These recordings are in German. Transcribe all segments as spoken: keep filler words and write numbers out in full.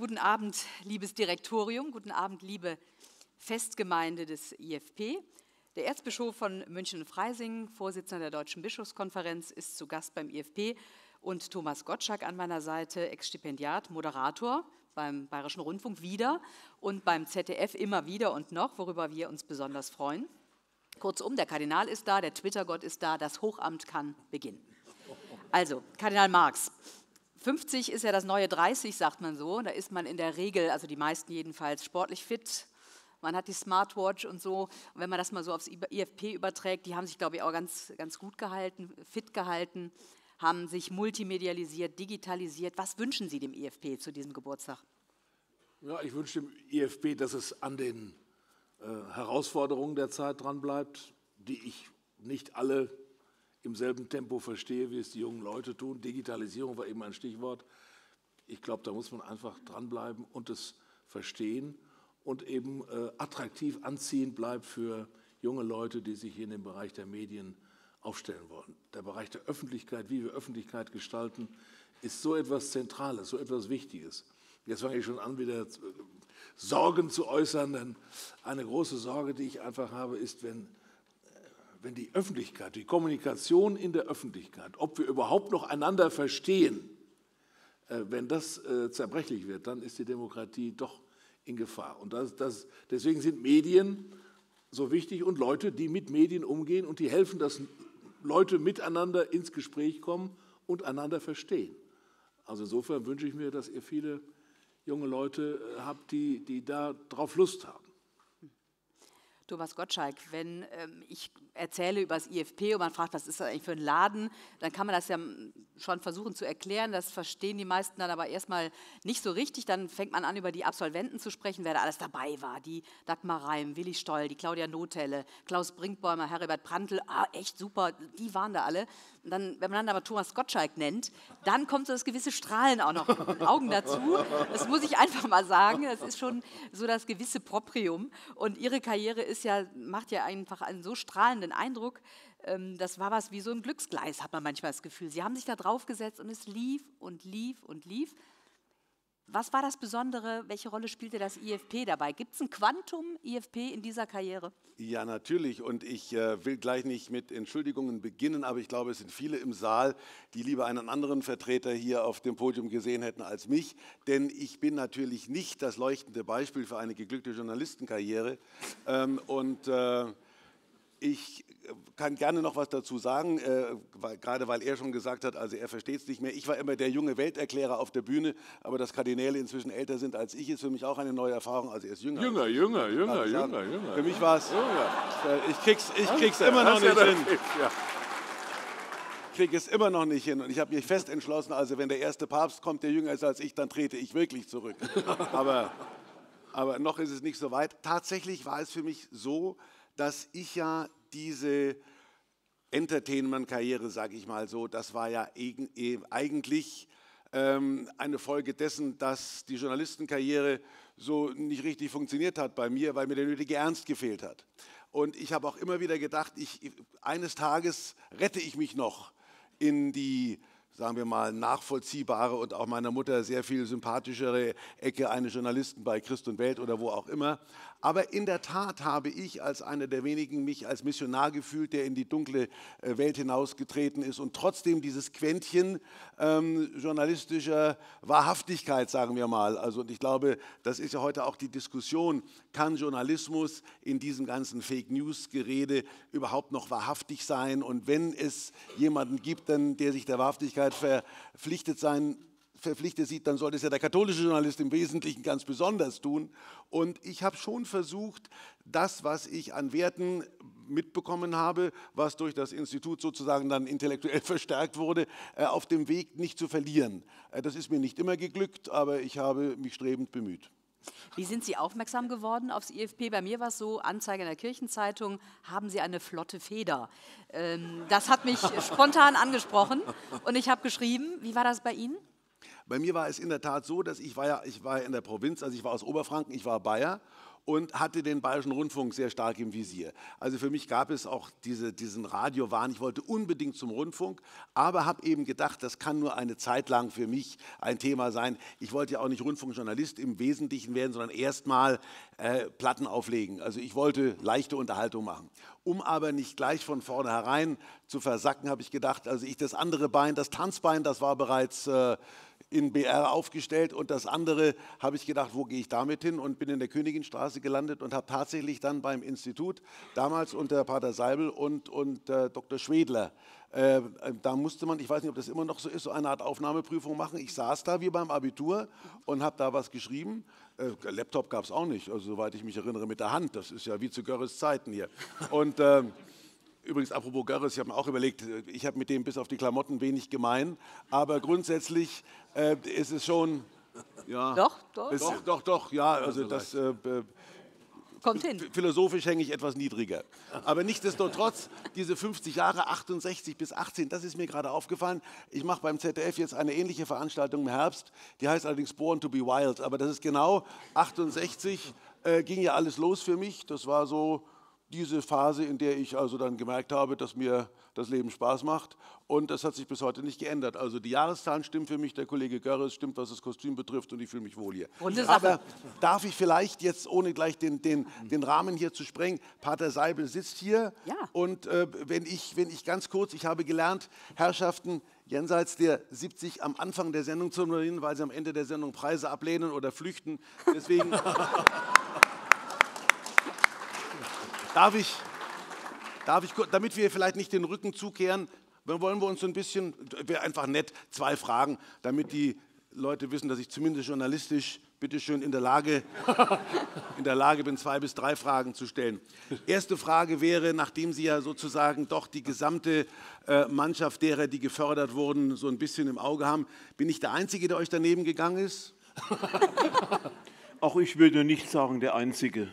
guten Abend, liebes Direktorium, guten Abend, liebe Festgemeinde des I F P. Der Erzbischof von München und Freising, Vorsitzender der Deutschen Bischofskonferenz, ist zu Gast beim I F P und Thomas Gottschalk an meiner Seite, Ex-Stipendiat, Moderator beim Bayerischen Rundfunk wieder und beim Z D F immer wieder und noch, worüber wir uns besonders freuen. Kurzum, der Kardinal ist da, der Twitter-Gott ist da, das Hochamt kann beginnen. Also, Kardinal Marx. fünfzig ist ja das neue dreißig, sagt man so. Da ist man in der Regel, also die meisten jedenfalls, sportlich fit. Man hat die Smartwatch und so. Und wenn man das mal so aufs I F P überträgt, die haben sich, glaube ich, auch ganz, ganz gut gehalten, fit gehalten, haben sich multimedialisiert, digitalisiert. Was wünschen Sie dem I F P zu diesem Geburtstag? Ja, ich wünsche dem I F P, dass es an den äh, Herausforderungen der Zeit dranbleibt, die ich nicht alle im selben Tempo verstehe, wie es die jungen Leute tun. Digitalisierung war eben ein Stichwort. Ich glaube, da muss man einfach dranbleiben und es verstehen und eben äh, attraktiv anziehend bleibt für junge Leute, die sich in dem Bereich der Medien aufstellen wollen. Der Bereich der Öffentlichkeit, wie wir Öffentlichkeit gestalten, ist so etwas Zentrales, so etwas Wichtiges. Jetzt fange ich schon an, wieder Sorgen zu äußern, denn eine große Sorge, die ich einfach habe, ist, wenn wenn die Öffentlichkeit, die Kommunikation in der Öffentlichkeit, ob wir überhaupt noch einander verstehen, äh, wenn das äh, zerbrechlich wird, dann ist die Demokratie doch in Gefahr. Und das, das, deswegen sind Medien so wichtig und Leute, die mit Medien umgehen und die helfen, dass Leute miteinander ins Gespräch kommen und einander verstehen. Also insofern wünsche ich mir, dass ihr viele junge Leute äh, habt, die, die da drauf Lust haben. Thomas Gottschalk, wenn ähm, ich erzähle über das I F P und man fragt, was ist das eigentlich für ein Laden, dann kann man das ja schon versuchen zu erklären. Das verstehen die meisten dann aber erstmal nicht so richtig. Dann fängt man an, über die Absolventen zu sprechen, wer da alles dabei war. Die Dagmar Reim, Willi Stoll, die Claudia Nothelle, Klaus Brinkbäumer, Heribert Prantl, ah, echt super, die waren da alle. Und dann, wenn man dann aber Thomas Gottschalk nennt, dann kommt so das gewisse Strahlen auch noch in den Augen dazu. Das muss ich einfach mal sagen. Das ist schon so das gewisse Proprium. Und ihre Karriere ist ja, macht ja einfach einen so strahlenden Eindruck. Das war was wie so ein Glücksgleis, hat man manchmal das Gefühl. Sie haben sich da drauf gesetzt und es lief und lief und lief. Was war das Besondere? Welche Rolle spielte das I F P dabei? Gibt es ein Quantum I F P in dieser Karriere? Ja, natürlich. Und ich äh, will gleich nicht mit Entschuldigungen beginnen, aber ich glaube, es sind viele im Saal, die lieber einen anderen Vertreter hier auf dem Podium gesehen hätten als mich. Denn ich bin natürlich nicht das leuchtende Beispiel für eine geglückte Journalistenkarriere. Ähm, und äh, ich kann gerne noch was dazu sagen, äh, weil, gerade weil er schon gesagt hat, also er versteht es nicht mehr. Ich war immer der junge Welterklärer auf der Bühne, aber dass Kardinäle inzwischen älter sind als ich, ist für mich auch eine neue Erfahrung. Also er ist jünger. Jünger, jünger, jünger, jünger, jünger. Für mich war es, äh, ich krieg's, ich krieg's immer noch nicht hin. Ich kriege es immer noch nicht hin und ich habe mich fest entschlossen, also wenn der erste Papst kommt, der jünger ist als ich, dann trete ich wirklich zurück. aber, aber noch ist es nicht so weit. Tatsächlich war es für mich so, dass ich ja diese Entertainment-Karriere, sage ich mal so, das war ja eigentlich ähm, eine Folge dessen, dass die Journalistenkarriere so nicht richtig funktioniert hat bei mir, weil mir der nötige Ernst gefehlt hat. Und ich habe auch immer wieder gedacht, ich, eines Tages rette ich mich noch in die, sagen wir mal, nachvollziehbare und auch meiner Mutter sehr viel sympathischere Ecke eines Journalisten bei Christ und Welt oder wo auch immer. Aber in der Tat habe ich als einer der wenigen mich als Missionar gefühlt, der in die dunkle Welt hinausgetreten ist und trotzdem dieses Quäntchen ähm, journalistischer Wahrhaftigkeit, sagen wir mal. Also, und ich glaube, das ist ja heute auch die Diskussion, kann Journalismus in diesem ganzen Fake-News-Gerede überhaupt noch wahrhaftig sein? Und wenn es jemanden gibt, dann, der sich der Wahrhaftigkeit verpflichtet sein verpflichtet sieht, dann sollte es ja der katholische Journalist im Wesentlichen ganz besonders tun. Und ich habe schon versucht, das, was ich an Werten mitbekommen habe, was durch das Institut sozusagen dann intellektuell verstärkt wurde, auf dem Weg nicht zu verlieren. Das ist mir nicht immer geglückt, aber ich habe mich strebend bemüht. Wie sind Sie aufmerksam geworden aufs I F P? Bei mir war es so, Anzeige in der Kirchenzeitung, haben Sie eine flotte Feder. Das hat mich spontan angesprochen und ich habe geschrieben. Wie war das bei Ihnen? Bei mir war es in der Tat so, dass ich war ja, ich war ja in der Provinz, also ich war aus Oberfranken, ich war Bayer und hatte den Bayerischen Rundfunk sehr stark im Visier. Also für mich gab es auch diese, diesen Radiowahn, ich wollte unbedingt zum Rundfunk, aber habe eben gedacht, das kann nur eine Zeit lang für mich ein Thema sein. Ich wollte ja auch nicht Rundfunkjournalist im Wesentlichen werden, sondern erstmal äh, Platten auflegen. Also ich wollte leichte Unterhaltung machen. Um aber nicht gleich von vornherein zu versacken, habe ich gedacht, also ich das andere Bein, das Tanzbein, das war bereits äh, in B R aufgestellt und das andere habe ich gedacht, wo gehe ich damit hin, und bin in der Königinstraße gelandet und habe tatsächlich dann beim Institut, damals unter Pater Seibel und, und äh, Doktor Schwedler, äh, da musste man, ich weiß nicht, ob das immer noch so ist, so eine Art Aufnahmeprüfung machen. Ich saß da wie beim Abitur und habe da was geschrieben. Äh, Laptop gab es auch nicht, also soweit ich mich erinnere, mit der Hand. Das ist ja wie zu Görres Zeiten hier. Und äh, übrigens, apropos Görres, ich habe mir auch überlegt, ich habe mit dem bis auf die Klamotten wenig gemein, aber grundsätzlich äh, ist es schon, ja, Doch, doch. Es, doch, doch, doch, ja, also das, äh, Kommt hin. philosophisch hänge ich etwas niedriger. Aber nichtsdestotrotz, diese fünfzig Jahre, achtundsechzig bis achtzehn, das ist mir gerade aufgefallen. Ich mache beim Z D F jetzt eine ähnliche Veranstaltung im Herbst, die heißt allerdings Born to be Wild, aber das ist genau achtundsechzig, äh, ging ja alles los für mich, das war so diese Phase, in der ich also dann gemerkt habe, dass mir das Leben Spaß macht, und das hat sich bis heute nicht geändert. Also die Jahreszahlen stimmen für mich, der Kollege Görres stimmt, was das Kostüm betrifft, und ich fühle mich wohl hier. Aber darf ich vielleicht jetzt, ohne gleich den, den, den Rahmen hier zu sprengen, Pater Seibel sitzt hier, ja. Und äh, wenn, ich, wenn ich ganz kurz, ich habe gelernt, Herrschaften jenseits der siebzig am Anfang der Sendung zu moderieren, weil sie am Ende der Sendung Preise ablehnen oder flüchten, deswegen... Darf ich, darf ich, damit wir vielleicht nicht den Rücken zukehren, wollen wir uns so ein bisschen, wäre einfach nett, zwei Fragen, damit die Leute wissen, dass ich zumindest journalistisch, bitteschön, in der Lage, in der Lage bin, zwei bis drei Fragen zu stellen. Erste Frage wäre, nachdem Sie ja sozusagen doch die gesamte äh, Mannschaft derer, die gefördert wurden, so ein bisschen im Auge haben, bin ich der Einzige, der euch daneben gegangen ist? Auch ich würde nicht sagen, der Einzige.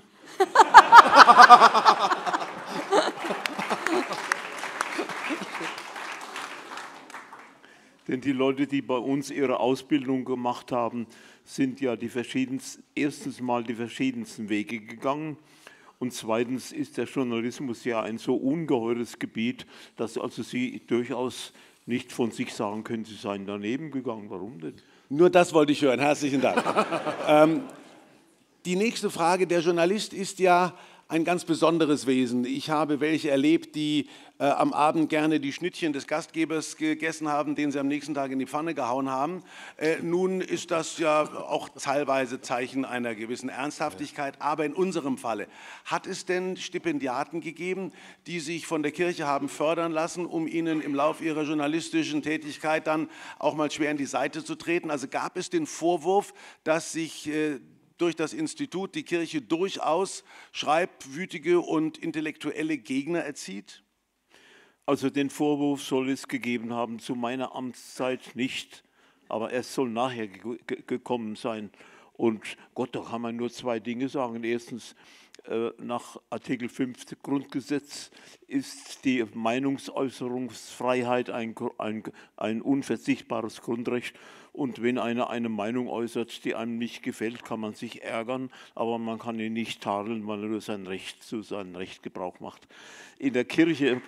Denn die Leute, die bei uns ihre Ausbildung gemacht haben, sind ja die verschiedensten, erstens mal die verschiedensten Wege gegangen, und zweitens ist der Journalismus ja ein so ungeheures Gebiet, dass also Sie durchaus nicht von sich sagen können, Sie seien daneben gegangen. Warum denn? Nur das wollte ich hören. Herzlichen Dank. ähm, die nächste Frage: Der Journalist ist ja ein ganz besonderes Wesen. Ich habe welche erlebt, die äh, am Abend gerne die Schnittchen des Gastgebers gegessen haben, den sie am nächsten Tag in die Pfanne gehauen haben. Äh, nun ist das ja auch teilweise Zeichen einer gewissen Ernsthaftigkeit, aber in unserem Falle, hat es denn Stipendiaten gegeben, die sich von der Kirche haben fördern lassen, um ihnen im Laufe ihrer journalistischen Tätigkeit dann auch mal schwer in die Seite zu treten? Also gab es den Vorwurf, dass sich äh, durch das Institut die Kirche durchaus schreibwütige und intellektuelle Gegner erzieht? Also den Vorwurf soll es gegeben haben, zu meiner Amtszeit nicht, aber es soll nachher ge gekommen sein. Und Gott, da kann man nur zwei Dinge sagen. Erstens, äh, nach Artikel fünf Grundgesetz ist die Meinungsäußerungsfreiheit ein, ein, ein unverzichtbares Grundrecht. Und wenn einer eine Meinung äußert, die einem nicht gefällt, kann man sich ärgern, aber man kann ihn nicht tadeln, weil er nur sein Recht, zu seinem Recht Gebrauch macht. In der Kirche,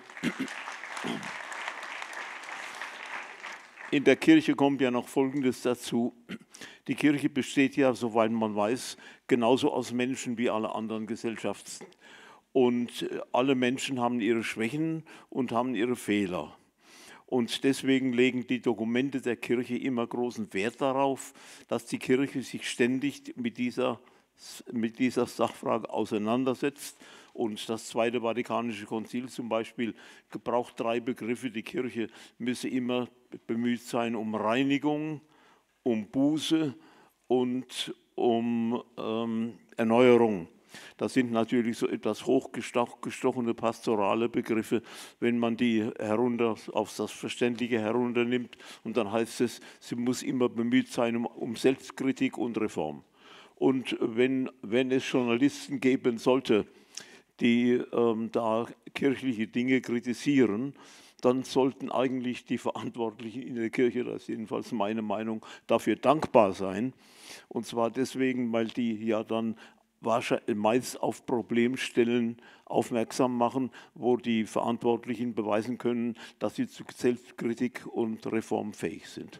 in der Kirche kommt ja noch Folgendes dazu. Die Kirche besteht ja, soweit man weiß, genauso aus Menschen wie alle anderen Gesellschaften. Und alle Menschen haben ihre Schwächen und haben ihre Fehler. Und deswegen legen die Dokumente der Kirche immer großen Wert darauf, dass die Kirche sich ständig mit dieser, mit dieser Sachfrage auseinandersetzt. Und das Zweite Vatikanische Konzil zum Beispiel gebraucht drei Begriffe. Die Kirche müsse immer bemüht sein um Reinigung, um Buße und um ähm, Erneuerung. Das sind natürlich so etwas hochgestochene pastorale Begriffe, wenn man die herunter auf das Verständliche herunternimmt. Und dann heißt es, sie muss immer bemüht sein um, um Selbstkritik und Reform. Und wenn, wenn es Journalisten geben sollte, die ähm, da kirchliche Dinge kritisieren, dann sollten eigentlich die Verantwortlichen in der Kirche, das ist jedenfalls meine Meinung, dafür dankbar sein. Und zwar deswegen, weil die ja dann wahrscheinlich meist auf Problemstellen aufmerksam machen, wo die Verantwortlichen beweisen können, dass sie zu Selbstkritik und Reform fähig sind.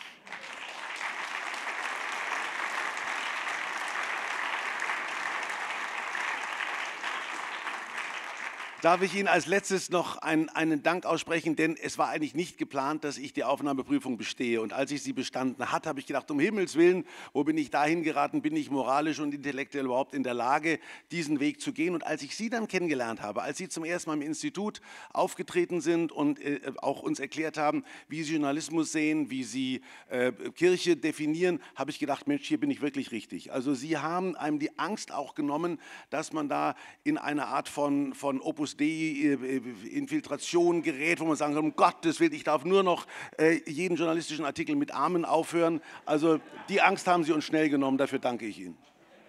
Darf ich Ihnen als letztes noch einen, einen Dank aussprechen, denn es war eigentlich nicht geplant, dass ich die Aufnahmeprüfung bestehe. Und als ich sie bestanden hatte, habe ich gedacht, um Himmels Willen, wo bin ich dahin geraten, bin ich moralisch und intellektuell überhaupt in der Lage, diesen Weg zu gehen. Und als ich Sie dann kennengelernt habe, als Sie zum ersten Mal im Institut aufgetreten sind und äh, auch uns erklärt haben, wie Sie Journalismus sehen, wie Sie äh, Kirche definieren, habe ich gedacht, Mensch, hier bin ich wirklich richtig. Also Sie haben einem die Angst auch genommen, dass man da in eine Art von, von Opus Infiltration gerät, wo man sagen kann, um Gottes Willen, ich darf nur noch äh, jeden journalistischen Artikel mit Amen aufhören. Also die Angst haben Sie uns schnell genommen, dafür danke ich Ihnen.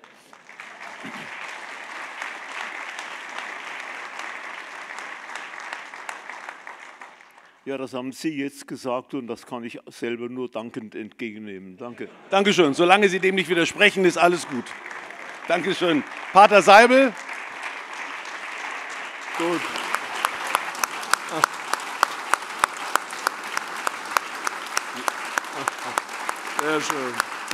Ja, das haben Sie jetzt gesagt und das kann ich selber nur dankend entgegennehmen. Danke. Dankeschön. Solange Sie dem nicht widersprechen, ist alles gut. Dankeschön. Pater Seibel. Gut. Sehr schön.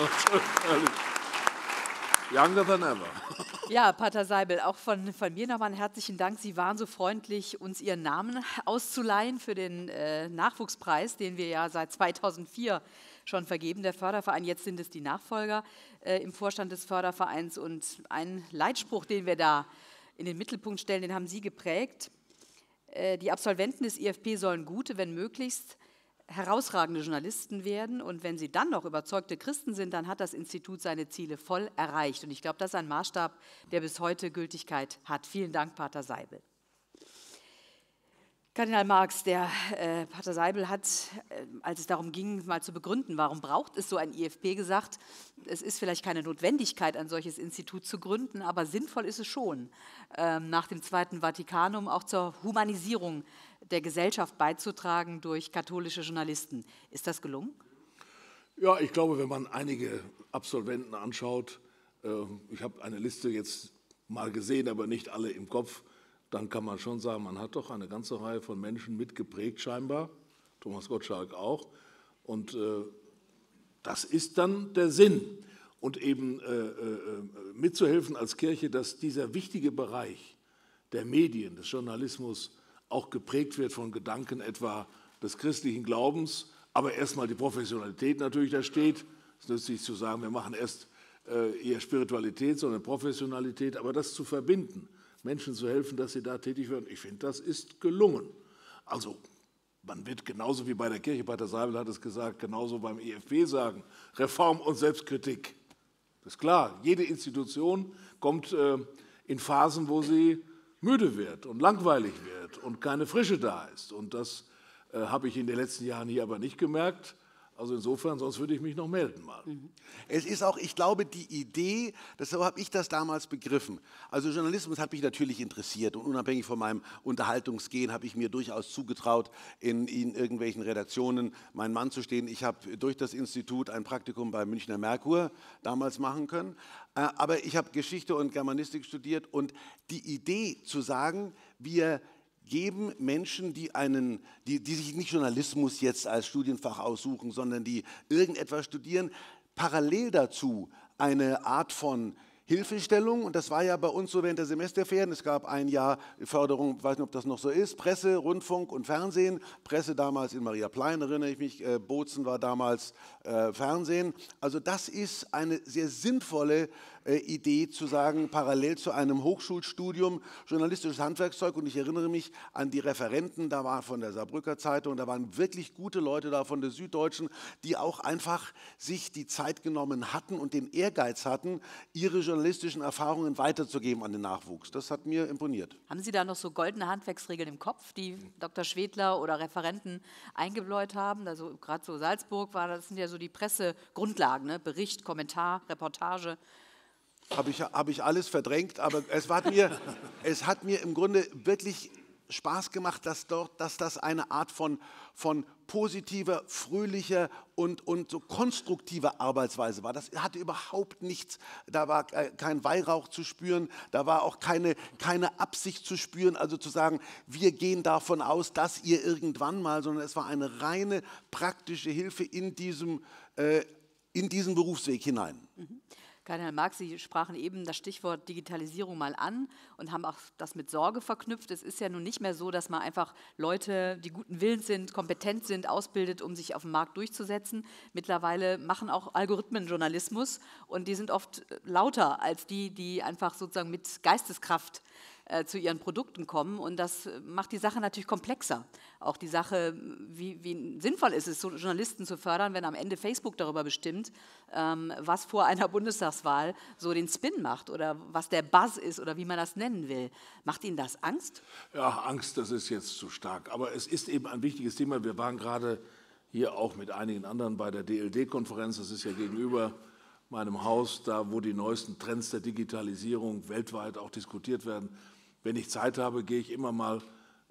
Younger than ever. Ja, Pater Seibel, auch von, von mir nochmal einen herzlichen Dank. Sie waren so freundlich, uns Ihren Namen auszuleihen für den äh, Nachwuchspreis, den wir ja seit zweitausendvier schon vergeben, der Förderverein. Jetzt sind es die Nachfolger äh, im Vorstand des Fördervereins. Und ein Leitspruch, den wir da in den Mittelpunkt stellen, den haben Sie geprägt. Die Absolventen des I F P sollen gute, wenn möglichst herausragende Journalisten werden. Und wenn sie dann noch überzeugte Christen sind, dann hat das Institut seine Ziele voll erreicht. Und ich glaube, das ist ein Maßstab, der bis heute Gültigkeit hat. Vielen Dank, Pater Seibel. Kardinal Marx, der äh, Pater Seibel hat, äh, als es darum ging, mal zu begründen, warum braucht es so ein I F P, gesagt, es ist vielleicht keine Notwendigkeit, ein solches Institut zu gründen, aber sinnvoll ist es schon, ähm, nach dem Zweiten Vatikanum auch zur Humanisierung der Gesellschaft beizutragen durch katholische Journalisten. Ist das gelungen? Ja, ich glaube, wenn man einige Absolventen anschaut, äh, ich habe eine Liste jetzt mal gesehen, aber nicht alle im Kopf, dann kann man schon sagen, man hat doch eine ganze Reihe von Menschen mitgeprägt scheinbar, Thomas Gottschalk auch. Und äh, das ist dann der Sinn. Und eben äh, äh, mitzuhelfen als Kirche, dass dieser wichtige Bereich der Medien, des Journalismus auch geprägt wird von Gedanken etwa des christlichen Glaubens, aber erstmal die Professionalität natürlich da steht. Es nützt nicht zu sagen, wir machen erst äh, eher Spiritualität, sondern Professionalität, aber das zu verbinden, Menschen zu helfen, dass sie da tätig werden. Ich finde, das ist gelungen. Also man wird genauso wie bei der Kirche, Pater Seibel hat es gesagt, genauso beim I F P sagen, Reform und Selbstkritik. Das ist klar, jede Institution kommt äh, in Phasen, wo sie müde wird und langweilig wird und keine Frische da ist. Und das äh, habe ich in den letzten Jahren hier aber nicht gemerkt. Also insofern, sonst würde ich mich noch melden mal. Es ist auch, ich glaube, die Idee, das, so habe ich das damals begriffen. Also Journalismus hat mich natürlich interessiert und unabhängig von meinem Unterhaltungsgehen habe ich mir durchaus zugetraut, in, in irgendwelchen Redaktionen meinen Mann zu stehen. Ich habe durch das Institut ein Praktikum beim Münchner Merkur damals machen können. Aber ich habe Geschichte und Germanistik studiert und die Idee zu sagen, wir geben Menschen, die, einen, die, die sich nicht Journalismus jetzt als Studienfach aussuchen, sondern die irgendetwas studieren, parallel dazu eine Art von Hilfestellung. Und das war ja bei uns so während der Semesterferien. Es gab ein Jahr Förderung, ich weiß nicht, ob das noch so ist, Presse, Rundfunk und Fernsehen. Presse damals in Maria Plein, erinnere ich mich, äh, Bozen war damals äh, Fernsehen. Also das ist eine sehr sinnvolle äh, Idee zu sagen, parallel zu einem Hochschulstudium journalistisches Handwerkszeug. Und ich erinnere mich an die Referenten, da war von der Saarbrücker Zeitung, da waren wirklich gute Leute da von der Süddeutschen, die auch einfach sich die Zeit genommen hatten und den Ehrgeiz hatten, ihre journalistischen Erfahrungen weiterzugeben an den Nachwuchs. Das hat mir imponiert. Haben Sie da noch so goldene Handwerksregeln im Kopf, die Doktor Schwedler oder Referenten eingebläut haben? Also gerade so Salzburg war, das sind ja so die Pressegrundlagen, ne? Bericht, Kommentar, Reportage. Habe ich, hab ich alles verdrängt, aber es hat, mir, es hat mir im Grunde wirklich Spaß gemacht, dass, dort, dass das eine Art von, von positiver, fröhlicher und, und so konstruktiver Arbeitsweise war. Das hatte überhaupt nichts, da war kein Weihrauch zu spüren, da war auch keine, keine Absicht zu spüren, also zu sagen, wir gehen davon aus, dass ihr irgendwann mal, sondern es war eine reine praktische Hilfe in diesem, äh, in diesen Berufsweg hinein. Mhm. Kardinal Marx, Sie sprachen eben das Stichwort Digitalisierung mal an und haben auch das mit Sorge verknüpft. Es ist ja nun nicht mehr so, dass man einfach Leute, die guten Willens sind, kompetent sind, ausbildet, um sich auf dem Markt durchzusetzen. Mittlerweile machen auch Algorithmen Journalismus und die sind oft lauter als die, die einfach sozusagen mit Geisteskraft äh, zu ihren Produkten kommen. Und das macht die Sache natürlich komplexer. Auch die Sache, wie, wie sinnvoll ist es, so Journalisten zu fördern, wenn am Ende Facebook darüber bestimmt, ähm, was vor einer Bundestagswahl so den Spin macht oder was der Buzz ist oder wie man das nennen will. Macht Ihnen das Angst? Ja, Angst, das ist jetzt zu stark. Aber es ist eben ein wichtiges Thema. Wir waren gerade hier auch mit einigen anderen bei der D L D-Konferenz. Das ist ja gegenüber meinem Haus, da wo die neuesten Trends der Digitalisierung weltweit auch diskutiert werden. Wenn ich Zeit habe, gehe ich immer mal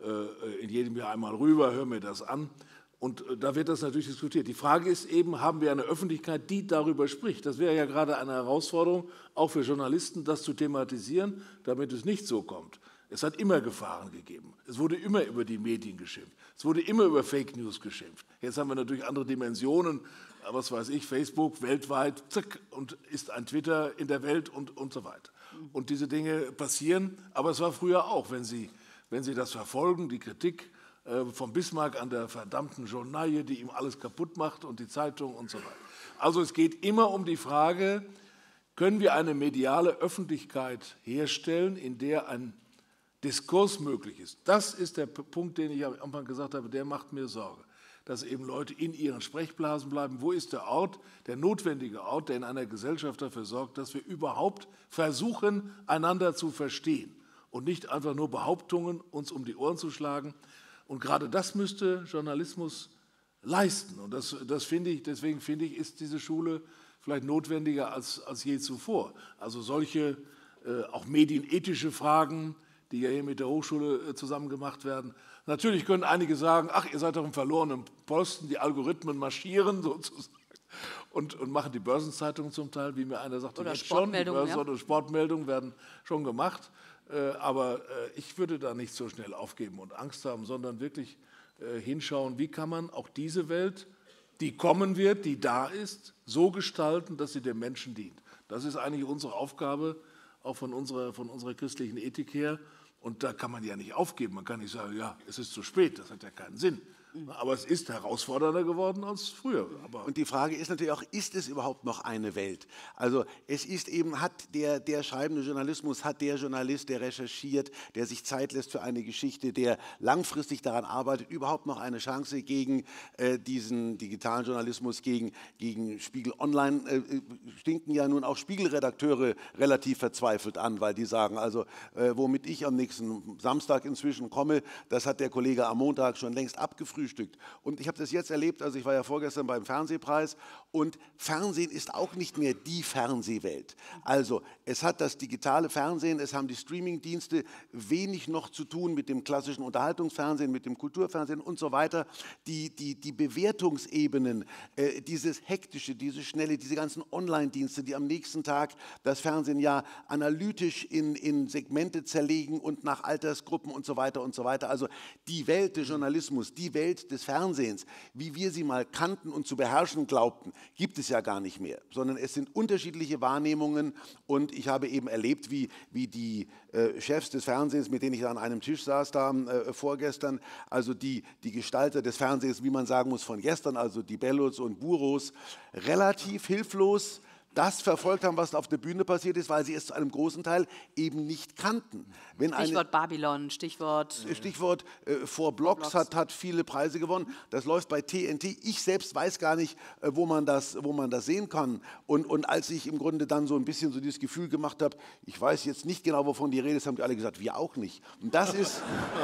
äh, in jedem Jahr einmal rüber, höre mir das an. Und äh, da wird das natürlich diskutiert. Die Frage ist eben, haben wir eine Öffentlichkeit, die darüber spricht? Das wäre ja gerade eine Herausforderung, auch für Journalisten, das zu thematisieren, damit es nicht so kommt. Es hat immer Gefahren gegeben. Es wurde immer über die Medien geschimpft. Es wurde immer über Fake News geschimpft. Jetzt haben wir natürlich andere Dimensionen. Was weiß ich, Facebook weltweit, zack, und ist ein Twitter in der Welt und, und so weiter. Und diese Dinge passieren, aber es war früher auch, wenn Sie, wenn Sie das verfolgen, die Kritik äh, von Bismarck an der verdammten Journaille, die ihm alles kaputt macht und die Zeitung und so weiter. Also es geht immer um die Frage, können wir eine mediale Öffentlichkeit herstellen, in der ein Diskurs möglich ist. Das ist der Punkt, den ich am Anfang gesagt habe, der macht mir Sorge. Dass eben Leute in ihren Sprechblasen bleiben. Wo ist der Ort, der notwendige Ort, der in einer Gesellschaft dafür sorgt, dass wir überhaupt versuchen, einander zu verstehen und nicht einfach nur Behauptungen uns um die Ohren zu schlagen. Und gerade das müsste Journalismus leisten. Und das, das finde ich, deswegen finde ich, ist diese Schule vielleicht notwendiger als, als je zuvor. Also solche äh, auch medienethische Fragen, die ja hier mit der Hochschule äh, zusammen gemacht werden. Natürlich können einige sagen, ach, ihr seid doch im verlorenen Posten, die Algorithmen marschieren sozusagen und, und machen die Börsenzeitungen zum Teil, wie mir einer sagte, oder jetzt schon, die Sportmeldungen, Börsen- ja. oder Sportmeldungen werden schon gemacht, äh, aber äh, ich würde da nicht so schnell aufgeben und Angst haben, sondern wirklich äh, hinschauen, wie kann man auch diese Welt, die kommen wird, die da ist, so gestalten, dass sie dem Menschen dient. Das ist eigentlich unsere Aufgabe, auch von unserer, von unserer christlichen Ethik her. Und da kann man ja nicht aufgeben. Man kann nicht sagen, ja, es ist zu spät, das hat ja keinen Sinn. Aber es ist herausfordernder geworden als früher. Aber und die Frage ist natürlich auch, ist es überhaupt noch eine Welt? Also es ist eben, hat der, der schreibende Journalismus, hat der Journalist, der recherchiert, der sich Zeit lässt für eine Geschichte, der langfristig daran arbeitet, überhaupt noch eine Chance gegen äh, diesen digitalen Journalismus, gegen, gegen Spiegel Online, äh, stinken ja nun auch Spiegelredakteure relativ verzweifelt an, weil die sagen, also äh, womit ich am nächsten Samstag inzwischen komme, das hat der Kollege am Montag schon längst abgefrühstückt. Und ich habe das jetzt erlebt, also ich war ja vorgestern beim Fernsehpreis und Fernsehen ist auch nicht mehr die Fernsehwelt. Also es hat das digitale Fernsehen, es haben die Streamingdienste wenig noch zu tun mit dem klassischen Unterhaltungsfernsehen, mit dem Kulturfernsehen und so weiter. Die, die, die Bewertungsebenen, äh, dieses hektische, dieses schnelle, diese ganzen Online-Dienste, die am nächsten Tag das Fernsehen ja analytisch in, in Segmente zerlegen und nach Altersgruppen und so weiter und so weiter. Also die Welt des Journalismus, die Welt des Fernsehens, wie wir sie mal kannten und zu beherrschen glaubten, gibt es ja gar nicht mehr, sondern es sind unterschiedliche Wahrnehmungen und ich habe eben erlebt, wie, wie die äh, Chefs des Fernsehens, mit denen ich an einem Tisch saß da äh, vorgestern, also die, die Gestalter des Fernsehens, wie man sagen muss, von gestern, also die Bellos und Buros, relativ hilflos das verfolgt haben, was auf der Bühne passiert ist, weil sie es zu einem großen Teil eben nicht kannten. Wenn Stichwort eine, Babylon, Stichwort... Stichwort äh, vor Blocks hat, hat viele Preise gewonnen. Das läuft bei T N T. Ich selbst weiß gar nicht, äh, wo, man das, wo man das sehen kann. Und, und als ich im Grunde dann so ein bisschen so dieses Gefühl gemacht habe, ich weiß jetzt nicht genau, wovon die Rede ist, haben die alle gesagt, wir auch nicht. Und das ist,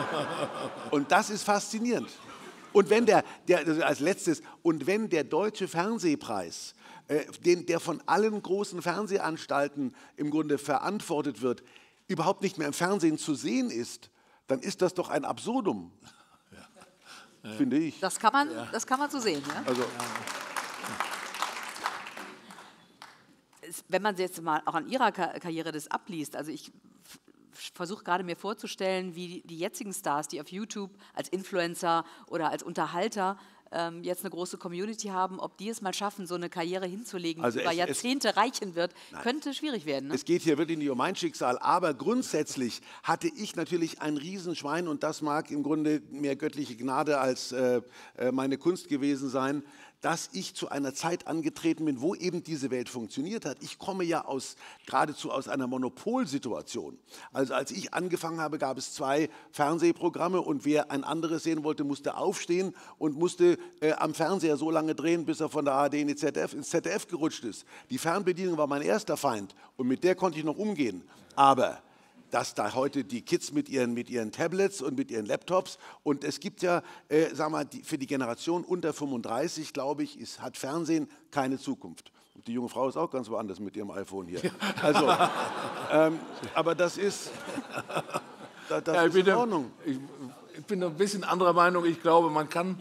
und das ist faszinierend. Und wenn der, der, also als letztes, und wenn der Deutsche Fernsehpreis, äh, den, der von allen großen Fernsehanstalten im Grunde verantwortet wird, überhaupt nicht mehr im Fernsehen zu sehen ist, dann ist das doch ein Absurdum, ja. finde ich. Das kann man, ja. das kann man so sehen. Ja? Also, wenn man jetzt mal auch an Ihrer Karriere das abliest, also ich versuche gerade mir vorzustellen, wie die jetzigen Stars, die auf YouTube als Influencer oder als Unterhalter ähm, jetzt eine große Community haben, ob die es mal schaffen, so eine Karriere hinzulegen, also die über es, Jahrzehnte es, reichen wird, nein. könnte schwierig werden. Ne? Es geht hier wirklich nicht um mein Schicksal, aber grundsätzlich hatte ich natürlich ein Riesenschwein und das mag im Grunde mehr göttliche Gnade als äh, meine Kunst gewesen sein, dass ich zu einer Zeit angetreten bin, wo eben diese Welt funktioniert hat. Ich komme ja aus, geradezu aus einer Monopolsituation. Also als ich angefangen habe, gab es zwei Fernsehprogramme und wer ein anderes sehen wollte, musste aufstehen und musste äh, am Fernseher so lange drehen, bis er von der A R D in die Z D F, ins Z D F gerutscht ist. Die Fernbedienung war mein erster Feind und mit der konnte ich noch umgehen. Aber dass da heute die Kids mit ihren, mit ihren Tablets und mit ihren Laptops und es gibt ja, äh, sag mal, die, für die Generation unter fünfunddreißig, glaube ich, ist, hat Fernsehen keine Zukunft. Und die junge Frau ist auch ganz woanders mit ihrem iPhone hier. Also, ähm, aber das ist, da, das ja, ist in Ordnung. Ich, ich bin ein bisschen anderer Meinung. Ich glaube, man kann,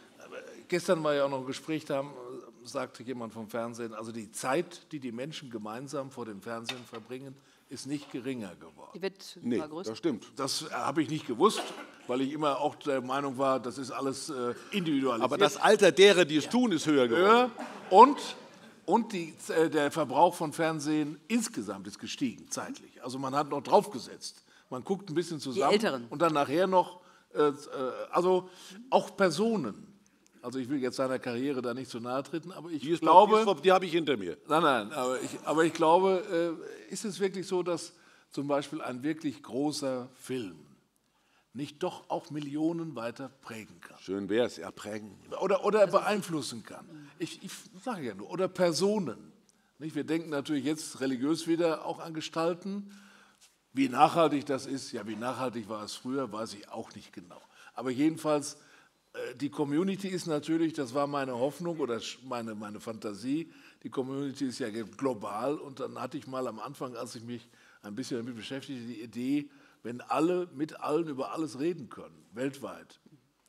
gestern war ja auch noch ein Gespräch, da sagte jemand vom Fernsehen, also die Zeit, die die Menschen gemeinsam vor dem Fernsehen verbringen, ist nicht geringer geworden. Die wird nee, immer größer. Das stimmt. Das habe ich nicht gewusst, weil ich immer auch der Meinung war, das ist alles äh, individualisiert. Aber das Alter derer, die es ja. tun, ist höher geworden. Höher. Und, und die, äh, der Verbrauch von Fernsehen insgesamt ist gestiegen, zeitlich. Also man hat noch draufgesetzt. Man guckt ein bisschen zusammen. Die Älteren. Und dann nachher noch, äh, also auch Personen. Also ich will jetzt seiner Karriere da nicht zu nahe treten, aber ich die ist glaube... Noch, die, die habe ich hinter mir. Nein, nein, aber ich, aber ich glaube, äh, ist es wirklich so, dass zum Beispiel ein wirklich großer Film nicht doch auch Millionen weiter prägen kann? Schön wäre es, ja, prägen. Oder, oder beeinflussen kann. Ich, ich sage ja nur, oder Personen. Nicht? Wir denken natürlich jetzt religiös wieder auch an Gestalten. Wie nachhaltig das ist, ja, wie nachhaltig war es früher, weiß ich auch nicht genau. Aber jedenfalls... Die Community ist natürlich, das war meine Hoffnung oder meine, meine Fantasie, die Community ist ja global und dann hatte ich mal am Anfang, als ich mich ein bisschen damit beschäftigte, die Idee, wenn alle mit allen über alles reden können, weltweit,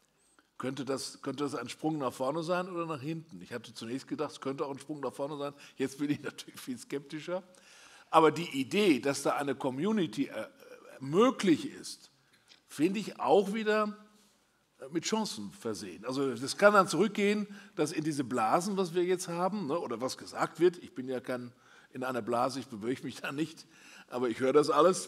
könnte das, könnte das ein Sprung nach vorne sein oder nach hinten? Ich hatte zunächst gedacht, es könnte auch ein Sprung nach vorne sein, jetzt bin ich natürlich viel skeptischer. Aber die Idee, dass da eine Community äh, möglich ist, finde ich auch wieder... mit Chancen versehen. Also das kann dann zurückgehen, dass in diese Blasen, was wir jetzt haben, ne, oder was gesagt wird, ich bin ja kein, in einer Blase, ich bewege mich da nicht, aber ich höre das alles.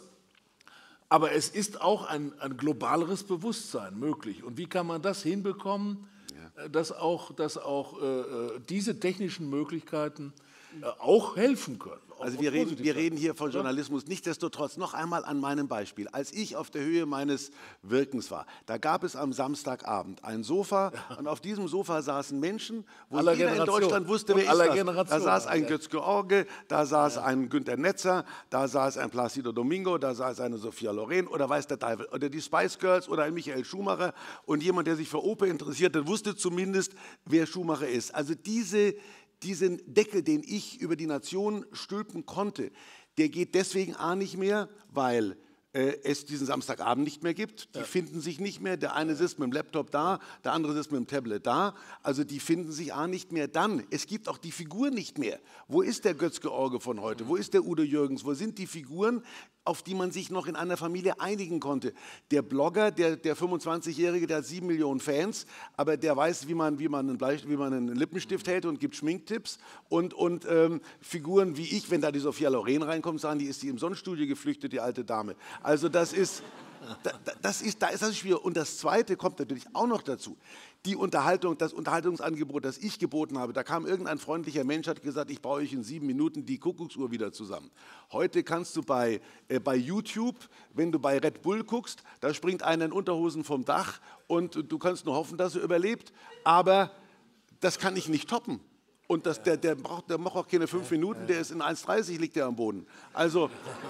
Aber es ist auch ein, ein globaleres Bewusstsein möglich. Und wie kann man das hinbekommen, ja. dass auch, dass auch äh, diese technischen Möglichkeiten äh, auch helfen können? Also wir reden, wir reden hier von Journalismus. Nichtsdestotrotz noch einmal an meinem Beispiel. Als ich auf der Höhe meines Wirkens war, da gab es am Samstagabend ein Sofa ja. und auf diesem Sofa saßen Menschen, wo aller jeder Generation. in Deutschland wusste, und wer ist das. Generation. Da saß ein ja. Götz George, da saß ja. ein Günter Netzer, da saß ein Placido Domingo, da saß eine Sophia Loren oder weiß der Teufel, oder die Spice Girls oder ein Michael Schumacher und jemand, der sich für Oper interessierte, wusste zumindest, wer Schumacher ist. Also diese Diesen Deckel, den ich über die Nation stülpen konnte, der geht deswegen A nicht mehr, weil äh, es diesen Samstagabend nicht mehr gibt. Die ja. finden sich nicht mehr. Der eine sitzt mit dem Laptop da, der andere sitzt mit dem Tablet da. Also die finden sich A nicht mehr. Dann, es gibt auch die Figur nicht mehr. Wo ist der Götz George von heute? Wo ist der Udo Jürgens? Wo sind die Figuren, auf die man sich noch in einer Familie einigen konnte? Der Blogger, der, der fünfundzwanzigjährige, der hat sieben Millionen Fans, aber der weiß, wie man, wie man, einen, Bleist- wie man einen Lippenstift hält und gibt Schminktipps. Und, und ähm, Figuren wie ich, wenn da die Sophia Loren reinkommt, sagen, die ist die im Sonnenstudio geflüchtet, die alte Dame. Also das ist, da, das ist, da ist das schwierig. Und das Zweite kommt natürlich auch noch dazu. Die Unterhaltung, das Unterhaltungsangebot, das ich geboten habe, da kam irgendein freundlicher Mensch, hat gesagt, ich baue euch in sieben Minuten die Kuckucksuhr wieder zusammen. Heute kannst du bei, äh, bei YouTube, wenn du bei Red Bull guckst, da springt einer in Unterhosen vom Dach und du kannst nur hoffen, dass er überlebt, aber das kann ich nicht toppen. Und das, der, der, braucht, der macht auch keine fünf Minuten, der ist in eins dreißig, liegt der am Boden. Also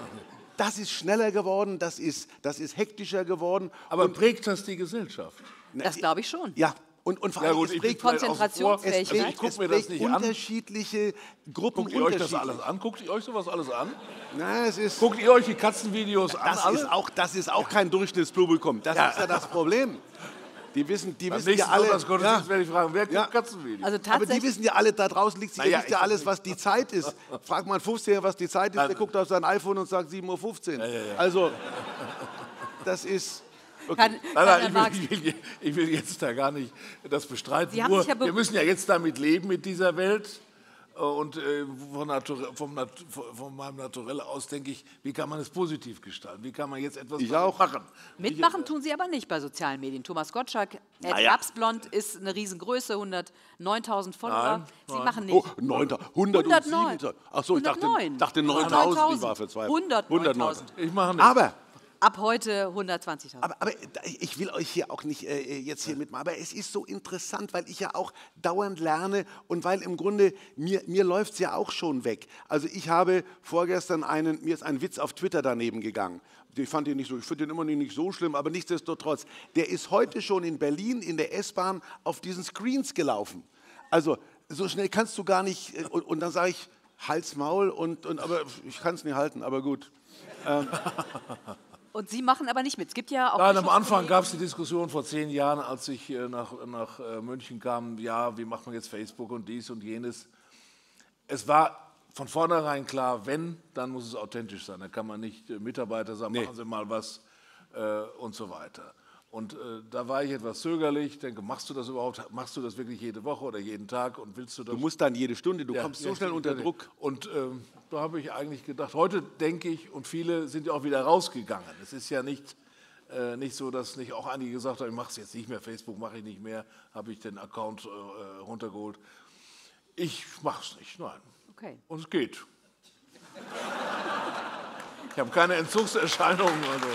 das ist schneller geworden, das ist, das ist hektischer geworden. Aber und prägt das die Gesellschaft? Das glaube ich schon. Ja, Und, und vor Ja allem, gut, es ich prägt, bin vielleicht Konzentrationsfähigkeit. es Also prägt, ich guck es mir das prägt nicht an. unterschiedliche Gruppen. Guckt ihr euch das unterschiedlich. alles an? Guckt ihr euch sowas alles an? Na, es ist, Guckt ihr euch die Katzenvideos an? das, alle? ist auch, das ist auch kein Durchschnittspublikum. Das Ja. ist ja das Problem. Die wissen, die Beim wissen ja nächsten alle. Sonntagsgottesdienst werde ich fragen, wer guckt Ja. Katzenvideos? Also Aber die tatsächlich, wissen ja alle, da draußen liegt, Naja, wisst ja ich- alles, was die Zeit ist. Frag mal einen fünfzehnjährigen, was die Zeit ist, der Nein. guckt auf sein iPhone und sagt sieben Uhr fünfzehn. Also, das ist... kann, Nein, kann nein, Herr ich will, Marx, ich, will, ich will jetzt da gar nicht das bestreiten. Sie haben Nur, sich ja be- wir müssen ja jetzt damit leben, mit dieser Welt. Und äh, von, Natur, vom Nat, von meinem Naturell aus denke ich, wie kann man es positiv gestalten? Wie kann man jetzt etwas Ich damit auch. machen? mitmachen tun Sie aber nicht bei sozialen Medien. Thomas Gottschalk, Ed Naja. Rapsblond ist eine Riesengröße, hundertneuntausend Follower. Nein, Sie nein. machen Oh, nicht. neuntausend, hundertneun. hundertsieben. Ach so, ich dachte, hundertneun. dachte neuntausend, ich war für zwei. hundertneuntausend. Ich mache nicht. Aber, Ab heute hundertzwanzigtausend. aber, aber ich will euch hier auch nicht äh, jetzt hier mitmachen, aber es ist so interessant, weil ich ja auch dauernd lerne und weil im Grunde mir, mir läuft es ja auch schon weg. Also ich habe vorgestern einen, mir ist ein Witz auf Twitter daneben gegangen. Ich fand ihn nicht so, ich finde ihn immer noch nicht so schlimm, aber nichtsdestotrotz, der ist heute schon in Berlin in der S-Bahn auf diesen Screens gelaufen. Also so schnell kannst du gar nicht, äh, und, und dann sage ich, Hals, Maul, und, und, aber ich kann es nicht halten, aber gut. Und Sie machen aber nicht mit. Es gibt ja auch Nein, am Anfang Bischofskollegen- gab es die Diskussion vor zehn Jahren, als ich äh, nach, nach äh, München kam, ja, wie macht man jetzt Facebook und dies und jenes. Es war von vornherein klar, wenn, dann muss es authentisch sein. Da kann man nicht äh, Mitarbeiter sagen, machen Sie mal was äh, und so weiter. Und äh, da war ich etwas zögerlich, denke, machst du das überhaupt, machst du das wirklich jede Woche oder jeden Tag und willst du das? Du musst dann jede Stunde, du Ja, kommst so ja, schnell unter ja. Druck. Und ähm, da habe ich eigentlich gedacht, heute denke ich, und viele sind ja auch wieder rausgegangen. Es ist ja nicht, äh, nicht so, dass nicht auch einige gesagt haben, ich mache es jetzt nicht mehr, Facebook mache ich nicht mehr, habe ich den Account äh, runtergeholt. Ich mache es nicht, nein. Okay. Und es geht. Ich habe keine Entzugserscheinungen. Also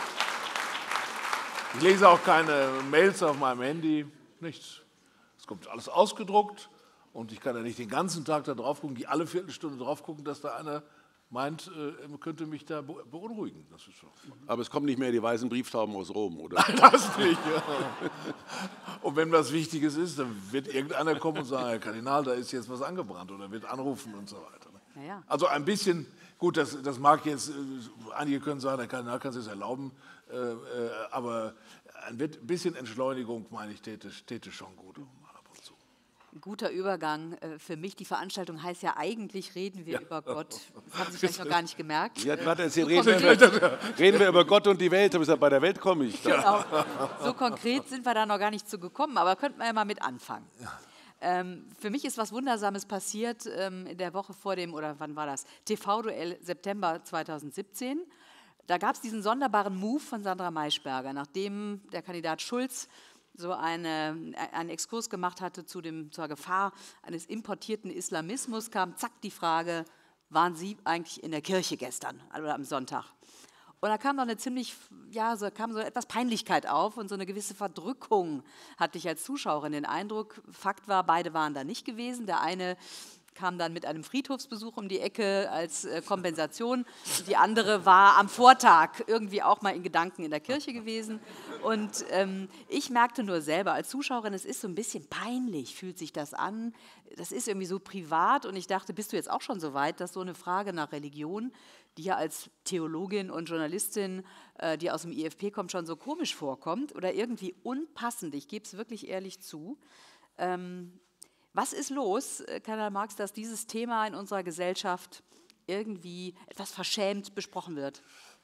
ich lese auch keine Mails auf meinem Handy, nichts. Es kommt alles ausgedruckt und ich kann ja nicht den ganzen Tag da drauf gucken, die alle Viertelstunde drauf gucken, dass da einer meint, er könnte mich da be- beunruhigen. Das ist so. Aber es kommen nicht mehr die weißen Brieftauben aus Rom, oder? Das nicht. Ja. Und wenn was Wichtiges ist, dann wird irgendeiner kommen und sagen, Herr Kardinal, da ist jetzt was angebrannt oder wird anrufen und so weiter. Ja, ja. Also ein bisschen, gut, das, das mag jetzt, äh, einige können sagen, der Kardinal kann sich das erlauben, äh, äh, aber ein bisschen Entschleunigung, meine ich, täte, täte schon gut. Ab und zu. Ein guter Übergang äh, für mich. Die Veranstaltung heißt ja eigentlich Reden wir über Gott. Das haben Sie vielleicht noch gar nicht gemerkt. Sie hatten gerade erzählt, reden wir, über, reden wir über Gott und die Welt. Da habe ich gesagt, bei der Welt komme ich. Genau. So konkret sind wir da noch gar nicht zu gekommen, aber könnten wir ja mal mit anfangen. Ähm, für mich ist was Wundersames passiert ähm, in der Woche vor dem, oder wann war das? T V-Duell September zweitausendsiebzehn. Da gab es diesen sonderbaren Move von Sandra Maischberger, nachdem der Kandidat Schulz so eine, einen Exkurs gemacht hatte zu dem, zur Gefahr eines importierten Islamismus, kam zack die Frage, waren Sie eigentlich in der Kirche gestern oder am Sonntag? Und da kam noch eine ziemlich, ja, so kam so etwas Peinlichkeit auf und so eine gewisse Verdrückung hatte ich als Zuschauerin den Eindruck. Fakt war, beide waren da nicht gewesen. Der eine kam dann mit einem Friedhofsbesuch um die Ecke als äh, Kompensation. Die andere war am Vortag irgendwie auch mal in Gedanken in der Kirche gewesen. Und ähm, ich merkte nur selber als Zuschauerin, es ist so ein bisschen peinlich, fühlt sich das an. Das ist irgendwie so privat. Und ich dachte, bist du jetzt auch schon so weit, dass so eine Frage nach Religion, die ja als Theologin und Journalistin, äh, die aus dem I F P kommt, schon so komisch vorkommt oder irgendwie unpassend, ich gebe es wirklich ehrlich zu. Ähm, was ist los, äh, Karl Marx, dass dieses Thema in unserer Gesellschaft irgendwie etwas verschämt besprochen wird?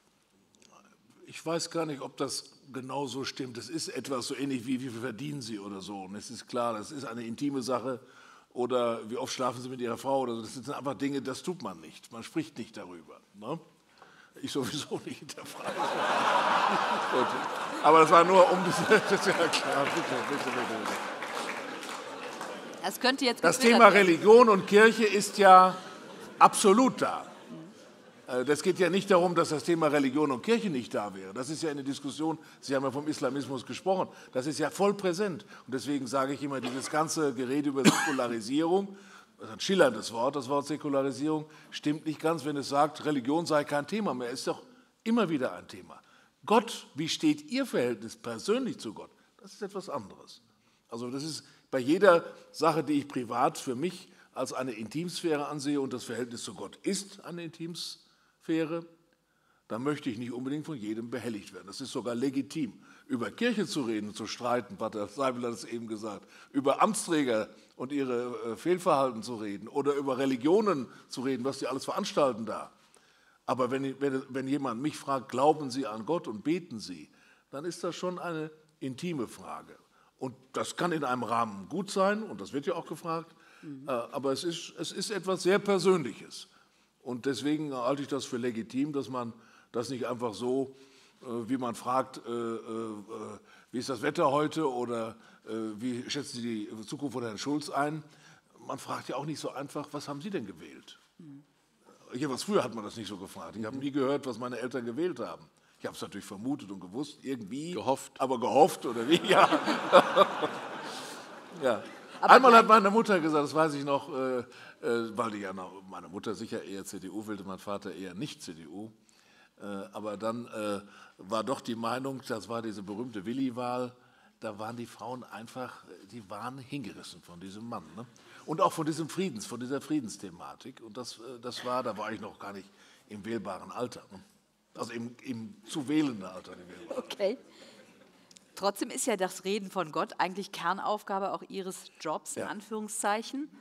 Ich weiß gar nicht, ob das genau so stimmt. Es ist etwas so ähnlich wie, wie viel verdienen Sie oder so. Und es ist klar, das ist eine intime Sache. Oder wie oft schlafen Sie mit Ihrer Frau oder so. Das sind einfach Dinge, das tut man nicht. Man spricht nicht darüber. Ne? Ich sowieso nicht hinterfrage. Gut. Aber das war nur um das. Das ist ja klar. Bitte, bitte, bitte, bitte. Das könnte jetzt Das getwittert Thema werden. Religion und Kirche ist ja absolut da. Das geht ja nicht darum, dass das Thema Religion und Kirche nicht da wäre. Das ist ja eine Diskussion, Sie haben ja vom Islamismus gesprochen, das ist ja voll präsent. Und deswegen sage ich immer, dieses ganze Gerede über Säkularisierung, das ist ein schillerndes Wort, das Wort Säkularisierung, stimmt nicht ganz, wenn es sagt, Religion sei kein Thema mehr. Es ist doch immer wieder ein Thema. Gott, wie steht Ihr Verhältnis persönlich zu Gott? Das ist etwas anderes. Also das ist bei jeder Sache, die ich privat für mich als eine Intimsphäre ansehe und das Verhältnis zu Gott ist eine Intimsphäre, da möchte ich nicht unbedingt von jedem behelligt werden. Das ist sogar legitim. Über Kirche zu reden, zu streiten, Pater Seibel hat es eben gesagt, über Amtsträger und ihre äh, Fehlverhalten zu reden oder über Religionen zu reden, was die alles veranstalten da. Aber wenn, wenn, wenn jemand mich fragt, glauben Sie an Gott und beten Sie, dann ist das schon eine intime Frage. Und das kann in einem Rahmen gut sein, und das wird ja auch gefragt, mhm. äh, aber es ist, es ist etwas sehr Persönliches. Und deswegen halte ich das für legitim, dass man das nicht einfach so, äh, wie man fragt, äh, äh, wie ist das Wetter heute oder äh, wie schätzen Sie die Zukunft von Herrn Schulz ein? Man fragt ja auch nicht so einfach, was haben Sie denn gewählt? Mhm. Jedenfalls früher hat man das nicht so gefragt. Ich habe nie gehört, was meine Eltern gewählt haben. Ich habe es natürlich vermutet und gewusst, irgendwie. Gehofft. Aber gehofft oder wie? Ja. ja. Einmal hat meine Mutter gesagt, das weiß ich noch, äh, äh, weil die ja noch, meine Mutter sicher eher C D U wählte, mein Vater eher nicht C D U. Äh, aber dann äh, war doch die Meinung, das war diese berühmte Willi-Wahl, da waren die Frauen einfach, die waren hingerissen von diesem Mann. Ne? Und auch von diesem Friedens, von dieser Friedensthematik. Und das, das war, da war ich noch gar nicht im wählbaren Alter. Ne? Also im, im zu wählenden Alter. Okay. Trotzdem ist ja das Reden von Gott eigentlich Kernaufgabe auch Ihres Jobs, in ja. Anführungszeichen.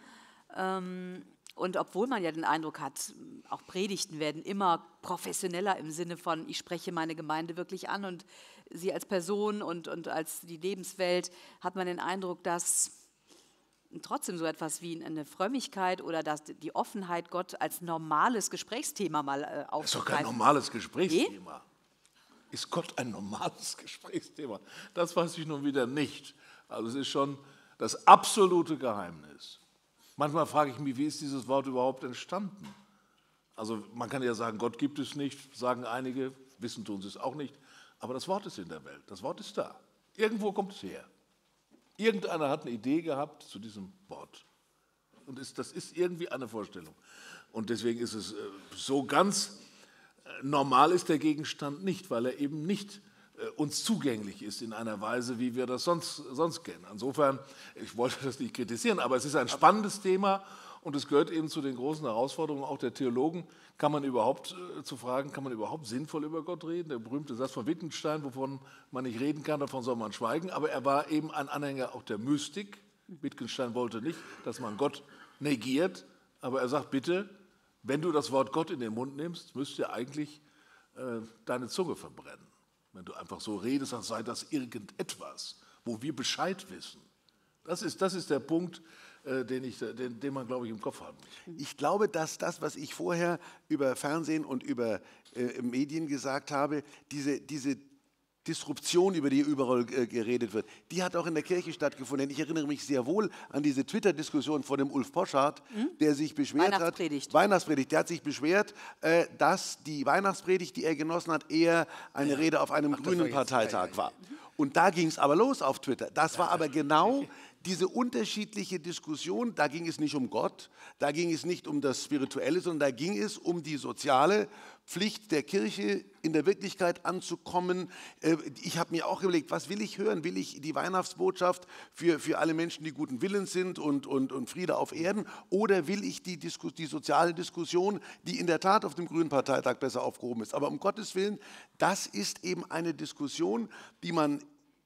Ähm, und obwohl man ja den Eindruck hat, auch Predigten werden immer professioneller im Sinne von, ich spreche meine Gemeinde wirklich an und Sie als Person und, und als die Lebenswelt, hat man den Eindruck, dass trotzdem so etwas wie eine Frömmigkeit oder dass die Offenheit Gott als normales Gesprächsthema mal äh, aufgreifen. Das ist doch kein normales Gesprächsthema. Nee? Ist Gott ein normales Gesprächsthema? Das weiß ich nun wieder nicht. Also es ist schon das absolute Geheimnis. Manchmal frage ich mich, wie ist dieses Wort überhaupt entstanden? Also man kann ja sagen, Gott gibt es nicht, sagen einige, wissen tun sie es auch nicht. Aber das Wort ist in der Welt, das Wort ist da. Irgendwo kommt es her. Irgendeiner hat eine Idee gehabt zu diesem Wort. Und ist, das ist irgendwie eine Vorstellung. Und deswegen ist es äh, so ganz äh, normal ist der Gegenstand nicht, weil er eben nicht äh, uns zugänglich ist in einer Weise, wie wir das sonst, sonst kennen. Insofern, ich wollte das nicht kritisieren, aber es ist ein spannendes Thema und es gehört eben zu den großen Herausforderungen auch der Theologen. Kann man überhaupt äh, zu fragen, kann man überhaupt sinnvoll über Gott reden? Der berühmte Satz von Wittgenstein, wovon man nicht reden kann, davon soll man schweigen. Aber er war eben ein Anhänger auch der Mystik. Wittgenstein wollte nicht, dass man Gott negiert, aber er sagt, bitte, wenn du das Wort Gott in den Mund nimmst, müsst ihr eigentlich äh, deine Zunge verbrennen. Wenn du einfach so redest, dann sei das irgendetwas, wo wir Bescheid wissen. Das ist, das ist der Punkt, äh, den, ich, den, den man, glaube ich, im Kopf haben muss. Ich glaube, dass das, was ich vorher über Fernsehen und über äh, Medien gesagt habe, diese, diese Disruption, über die überall äh, geredet wird, die hat auch in der Kirche stattgefunden. Ich erinnere mich sehr wohl an diese Twitter-Diskussion von dem Ulf Poschardt, hm? der sich beschwert Weihnachtspredigt. hat. Weihnachtspredigt. Der hat sich beschwert, äh, dass die Weihnachtspredigt, die er genossen hat, eher eine ja. Rede auf einem Ach, grünen Parteitag war. Und da ging es aber los auf Twitter. Das war aber genau diese unterschiedliche Diskussion. Da ging es nicht um Gott, da ging es nicht um das Spirituelle, sondern da ging es um die soziale Pflicht der Kirche, in der Wirklichkeit anzukommen. Ich habe mir auch überlegt, was will ich hören? Will ich die Weihnachtsbotschaft für, für alle Menschen, die guten Willens sind und, und, und Friede auf Erden? Oder will ich die, Disku, die soziale Diskussion, die in der Tat auf dem Grünen Parteitag besser aufgehoben ist? Aber um Gottes Willen, das ist eben eine Diskussion, die man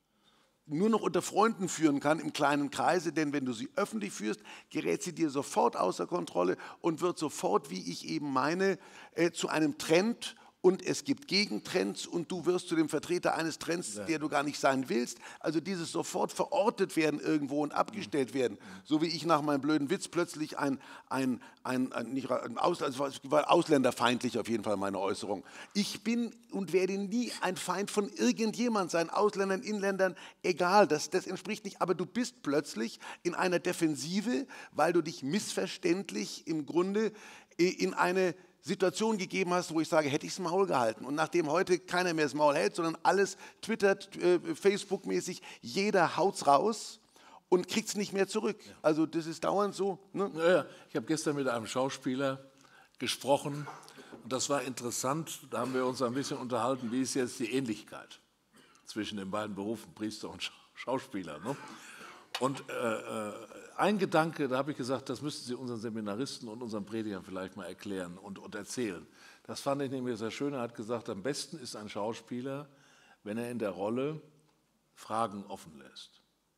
nur noch unter Freunden führen kann, im kleinen Kreise, denn wenn du sie öffentlich führst, gerät sie dir sofort außer Kontrolle und wird sofort, wie ich eben meine, äh, zu einem Trend. Und es gibt Gegentrends und du wirst zu dem Vertreter eines Trends, ja. der du gar nicht sein willst. Also dieses sofort verortet werden irgendwo und abgestellt werden. So wie ich nach meinem blöden Witz plötzlich ein, ein, ein, ein, nicht, ein Ausländer, war ausländerfeindlich auf jeden Fall meine Äußerung. Ich bin und werde nie ein Feind von irgendjemand sein, Ausländern, Inländern, egal, das, das entspricht nicht. Aber du bist plötzlich in einer Defensive, weil du dich missverständlich im Grunde in eine Situation gegeben hast, wo ich sage, hätte ich das Maul gehalten. Und nachdem heute keiner mehr das Maul hält, sondern alles twittert, äh, Facebook-mäßig, jeder haut's raus und kriegt es nicht mehr zurück. Ja. Also das ist dauernd so. Ne? Ja, ja. Ich habe gestern mit einem Schauspieler gesprochen und das war interessant. Da haben wir uns ein bisschen unterhalten, wie ist jetzt die Ähnlichkeit zwischen den beiden Berufen, Priester und Schauspieler. Ne? Und äh, äh, ein Gedanke, da habe ich gesagt, das müssten Sie unseren Seminaristen und unseren Predigern vielleicht mal erklären und, und erzählen. Das fand ich nämlich sehr schön. Er hat gesagt, am besten ist ein Schauspieler, wenn er in der Rolle Fragen offen lässt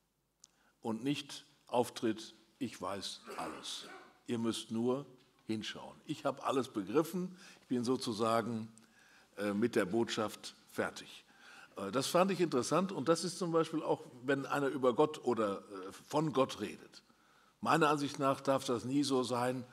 und nicht auftritt, ich weiß alles. Ihr müsst nur hinschauen. Ich habe alles begriffen, ich bin sozusagen äh, mit der Botschaft fertig. Äh, das fand ich interessant und das ist zum Beispiel auch, wenn einer über Gott oder äh, von Gott redet. Meiner Ansicht nach darf das nie so sein,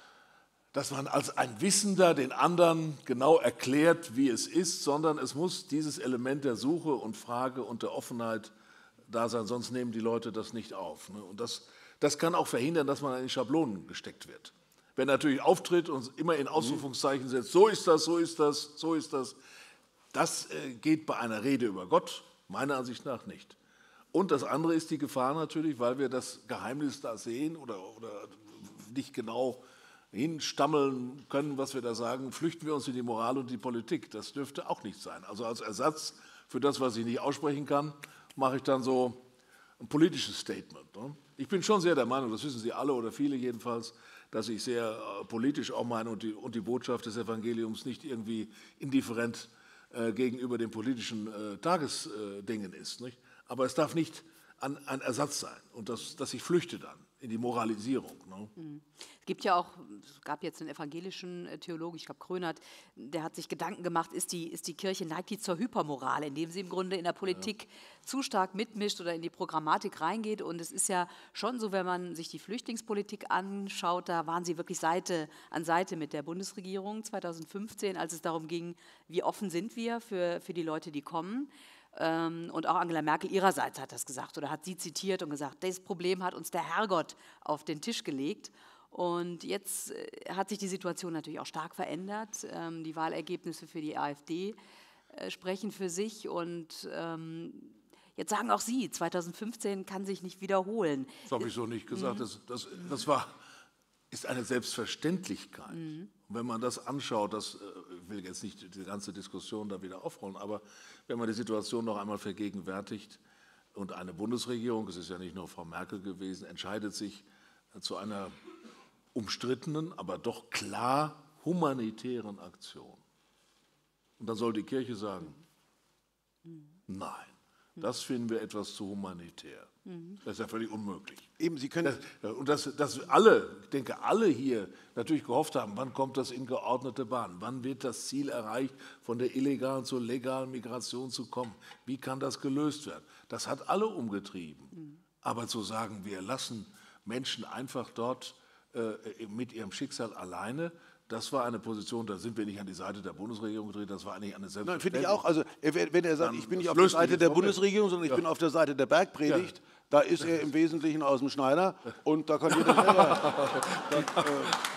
dass man als ein Wissender den anderen genau erklärt, wie es ist, sondern es muss dieses Element der Suche und Frage und der Offenheit da sein, sonst nehmen die Leute das nicht auf. Und das, das kann auch verhindern, dass man in Schablonen gesteckt wird. Wenn natürlich auftritt und immer in Ausrufungszeichen setzt, so ist das, so ist das, so ist das, das geht bei einer Rede über Gott meiner Ansicht nach nicht. Und das andere ist die Gefahr natürlich, weil wir das Geheimnis da sehen oder, oder nicht genau hinstammeln können, was wir da sagen, flüchten wir uns in die Moral und die Politik. Das dürfte auch nicht sein. Also als Ersatz für das, was ich nicht aussprechen kann, mache ich dann so ein politisches Statement. Ne? Ich bin schon sehr der Meinung, das wissen Sie alle oder viele jedenfalls, dass ich sehr äh, politisch auch meine und die, und die Botschaft des Evangeliums nicht irgendwie indifferent äh, gegenüber den politischen äh, Tagesdingen äh, ist. Nicht? Aber es darf nicht an, ein Ersatz sein und das, dass ich flüchte dann in die Moralisierung. Ne? Es gibt ja auch, es gab jetzt einen evangelischen Theologen, ich glaube Krönert, der hat sich Gedanken gemacht, ist die, ist die Kirche, neigt die zur Hypermoral, indem sie im Grunde in der Politik ja. zu stark mitmischt oder in die Programmatik reingeht. Und es ist ja schon so, wenn man sich die Flüchtlingspolitik anschaut, da waren sie wirklich Seite an Seite mit der Bundesregierung zweitausendfünfzehn, als es darum ging, wie offen sind wir für, für die Leute, die kommen. Und auch Angela Merkel ihrerseits hat das gesagt oder hat sie zitiert und gesagt, das Problem hat uns der Herrgott auf den Tisch gelegt. Und jetzt hat sich die Situation natürlich auch stark verändert. Die Wahlergebnisse für die AfD sprechen für sich. Und jetzt sagen auch Sie, zweitausendfünfzehn kann sich nicht wiederholen. Das habe ich so nicht gesagt. Mhm. Das, das, das war, ist eine Selbstverständlichkeit. Mhm. Und wenn man das anschaut, das, ich will jetzt nicht die ganze Diskussion da wieder aufrollen, aber wenn man die Situation noch einmal vergegenwärtigt und eine Bundesregierung, es ist ja nicht nur Frau Merkel gewesen, entscheidet sich zu einer umstrittenen, aber doch klar humanitären Aktion. Und dann soll die Kirche sagen, nein, das finden wir etwas zu humanitär. Das ist ja völlig unmöglich. Eben, Sie können das, und dass, dass alle, ich denke, alle hier natürlich gehofft haben, wann kommt das in geordnete Bahn? Wann wird das Ziel erreicht, von der illegalen zur legalen Migration zu kommen? Wie kann das gelöst werden? Das hat alle umgetrieben. Mhm. Aber zu sagen, wir lassen Menschen einfach dort äh, mit ihrem Schicksal alleine, das war eine Position, da sind wir nicht an die Seite der Bundesregierung gedreht, das war eigentlich eine Selbstverständlichkeit. Nein, finde ich auch. Also, wenn er sagt, ich bin nicht auf der Seite der Bundesregierung, sondern ich ja. bin auf der Seite der Bergpredigt, ja. da ist er im Wesentlichen aus dem Schneider und da kann jeder selber. das, äh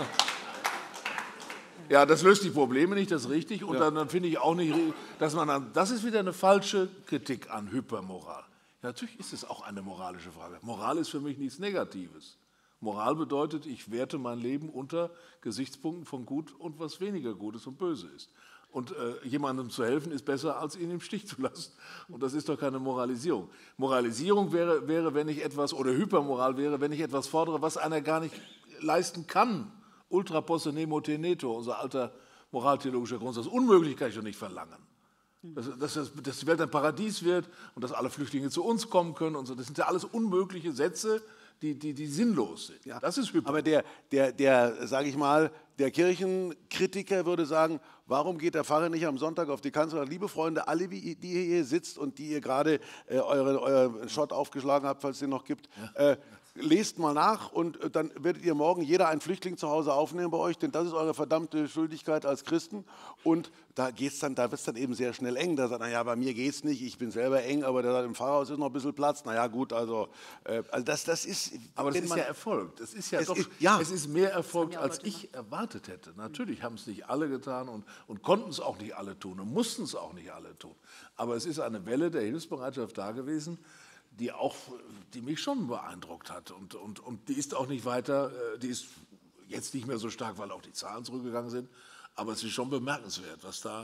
ja, das löst die Probleme nicht, das ist richtig. Und ja. dann, dann finde ich auch nicht, dass man dann, das ist wieder eine falsche Kritik an Hypermoral. Ja, natürlich ist es auch eine moralische Frage. Moral ist für mich nichts Negatives. Moral bedeutet, ich werte mein Leben unter Gesichtspunkten von gut und was weniger Gutes und Böse ist. Und äh, jemandem zu helfen ist besser, als ihn im Stich zu lassen. Und das ist doch keine Moralisierung. Moralisierung wäre, wäre, wenn ich etwas, oder Hypermoral wäre, wenn ich etwas fordere, was einer gar nicht leisten kann. Ultra posse nemo tenetur, unser alter moraltheologischer Grundsatz. Unmöglich kann ich doch nicht verlangen. Dass, dass, dass die Welt ein Paradies wird und dass alle Flüchtlinge zu uns kommen können und so. Das sind ja alles unmögliche Sätze, Die, die, die sinnlos sind. Ja. Das ist Hyper. Aber der, der, der sage ich mal, der Kirchenkritiker würde sagen, warum geht der Pfarrer nicht am Sonntag auf die Kanzel? Liebe Freunde, alle, die ihr hier sitzt und die ihr gerade äh, euren eure Shot aufgeschlagen habt, falls es den noch gibt, ja. äh, lest mal nach und dann werdet ihr morgen jeder einen Flüchtling zu Hause aufnehmen bei euch, denn das ist eure verdammte Schuldigkeit als Christen. Und da geht's dann, da wird es dann eben sehr schnell eng. Da sagt, naja, bei mir geht es nicht, ich bin selber eng, aber der sagt, im Pfarrhaus ist noch ein bisschen Platz. Naja, gut, also, äh, also das, das ist... Aber das ist ja Erfolg. Das ist ja es doch, ist, ja. es ist mehr Erfolg, als ich erwartet hätte. Natürlich haben es nicht alle getan und, und konnten es auch nicht alle tun und mussten es auch nicht alle tun. Aber es ist eine Welle der Hilfsbereitschaft da gewesen, die auch, die mich schon beeindruckt hat. Und, und, und die ist auch nicht weiter, die ist jetzt nicht mehr so stark, weil auch die Zahlen zurückgegangen sind. Aber es ist schon bemerkenswert, was da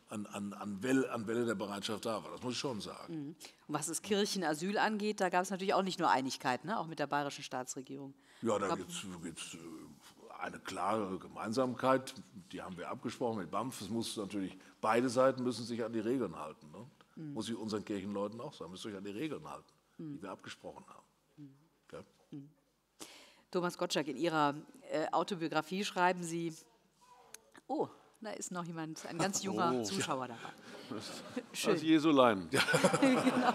an, an, an, Welle, an Welle der Bereitschaft da war. Das muss ich schon sagen. Mhm. Und was das Kirchenasyl angeht, da gab es natürlich auch nicht nur Einigkeit, ne? Auch mit der bayerischen Staatsregierung. Ja, da gibt es eine klare Gemeinsamkeit, die haben wir abgesprochen mit B A M F. Es muss natürlich, beide Seiten müssen sich an die Regeln halten. Ne? Mhm. Muss ich unseren Kirchenleuten auch sagen, müsst ihr euch an die Regeln halten, mhm. die wir abgesprochen haben. Mhm. Ja? Mhm. Thomas Gottschalk, in Ihrer äh, Autobiografie schreiben Sie, oh, da ist noch jemand, ein ganz junger oh, Zuschauer ja. dabei. Schön. Das Jesulein. Ja. Genau.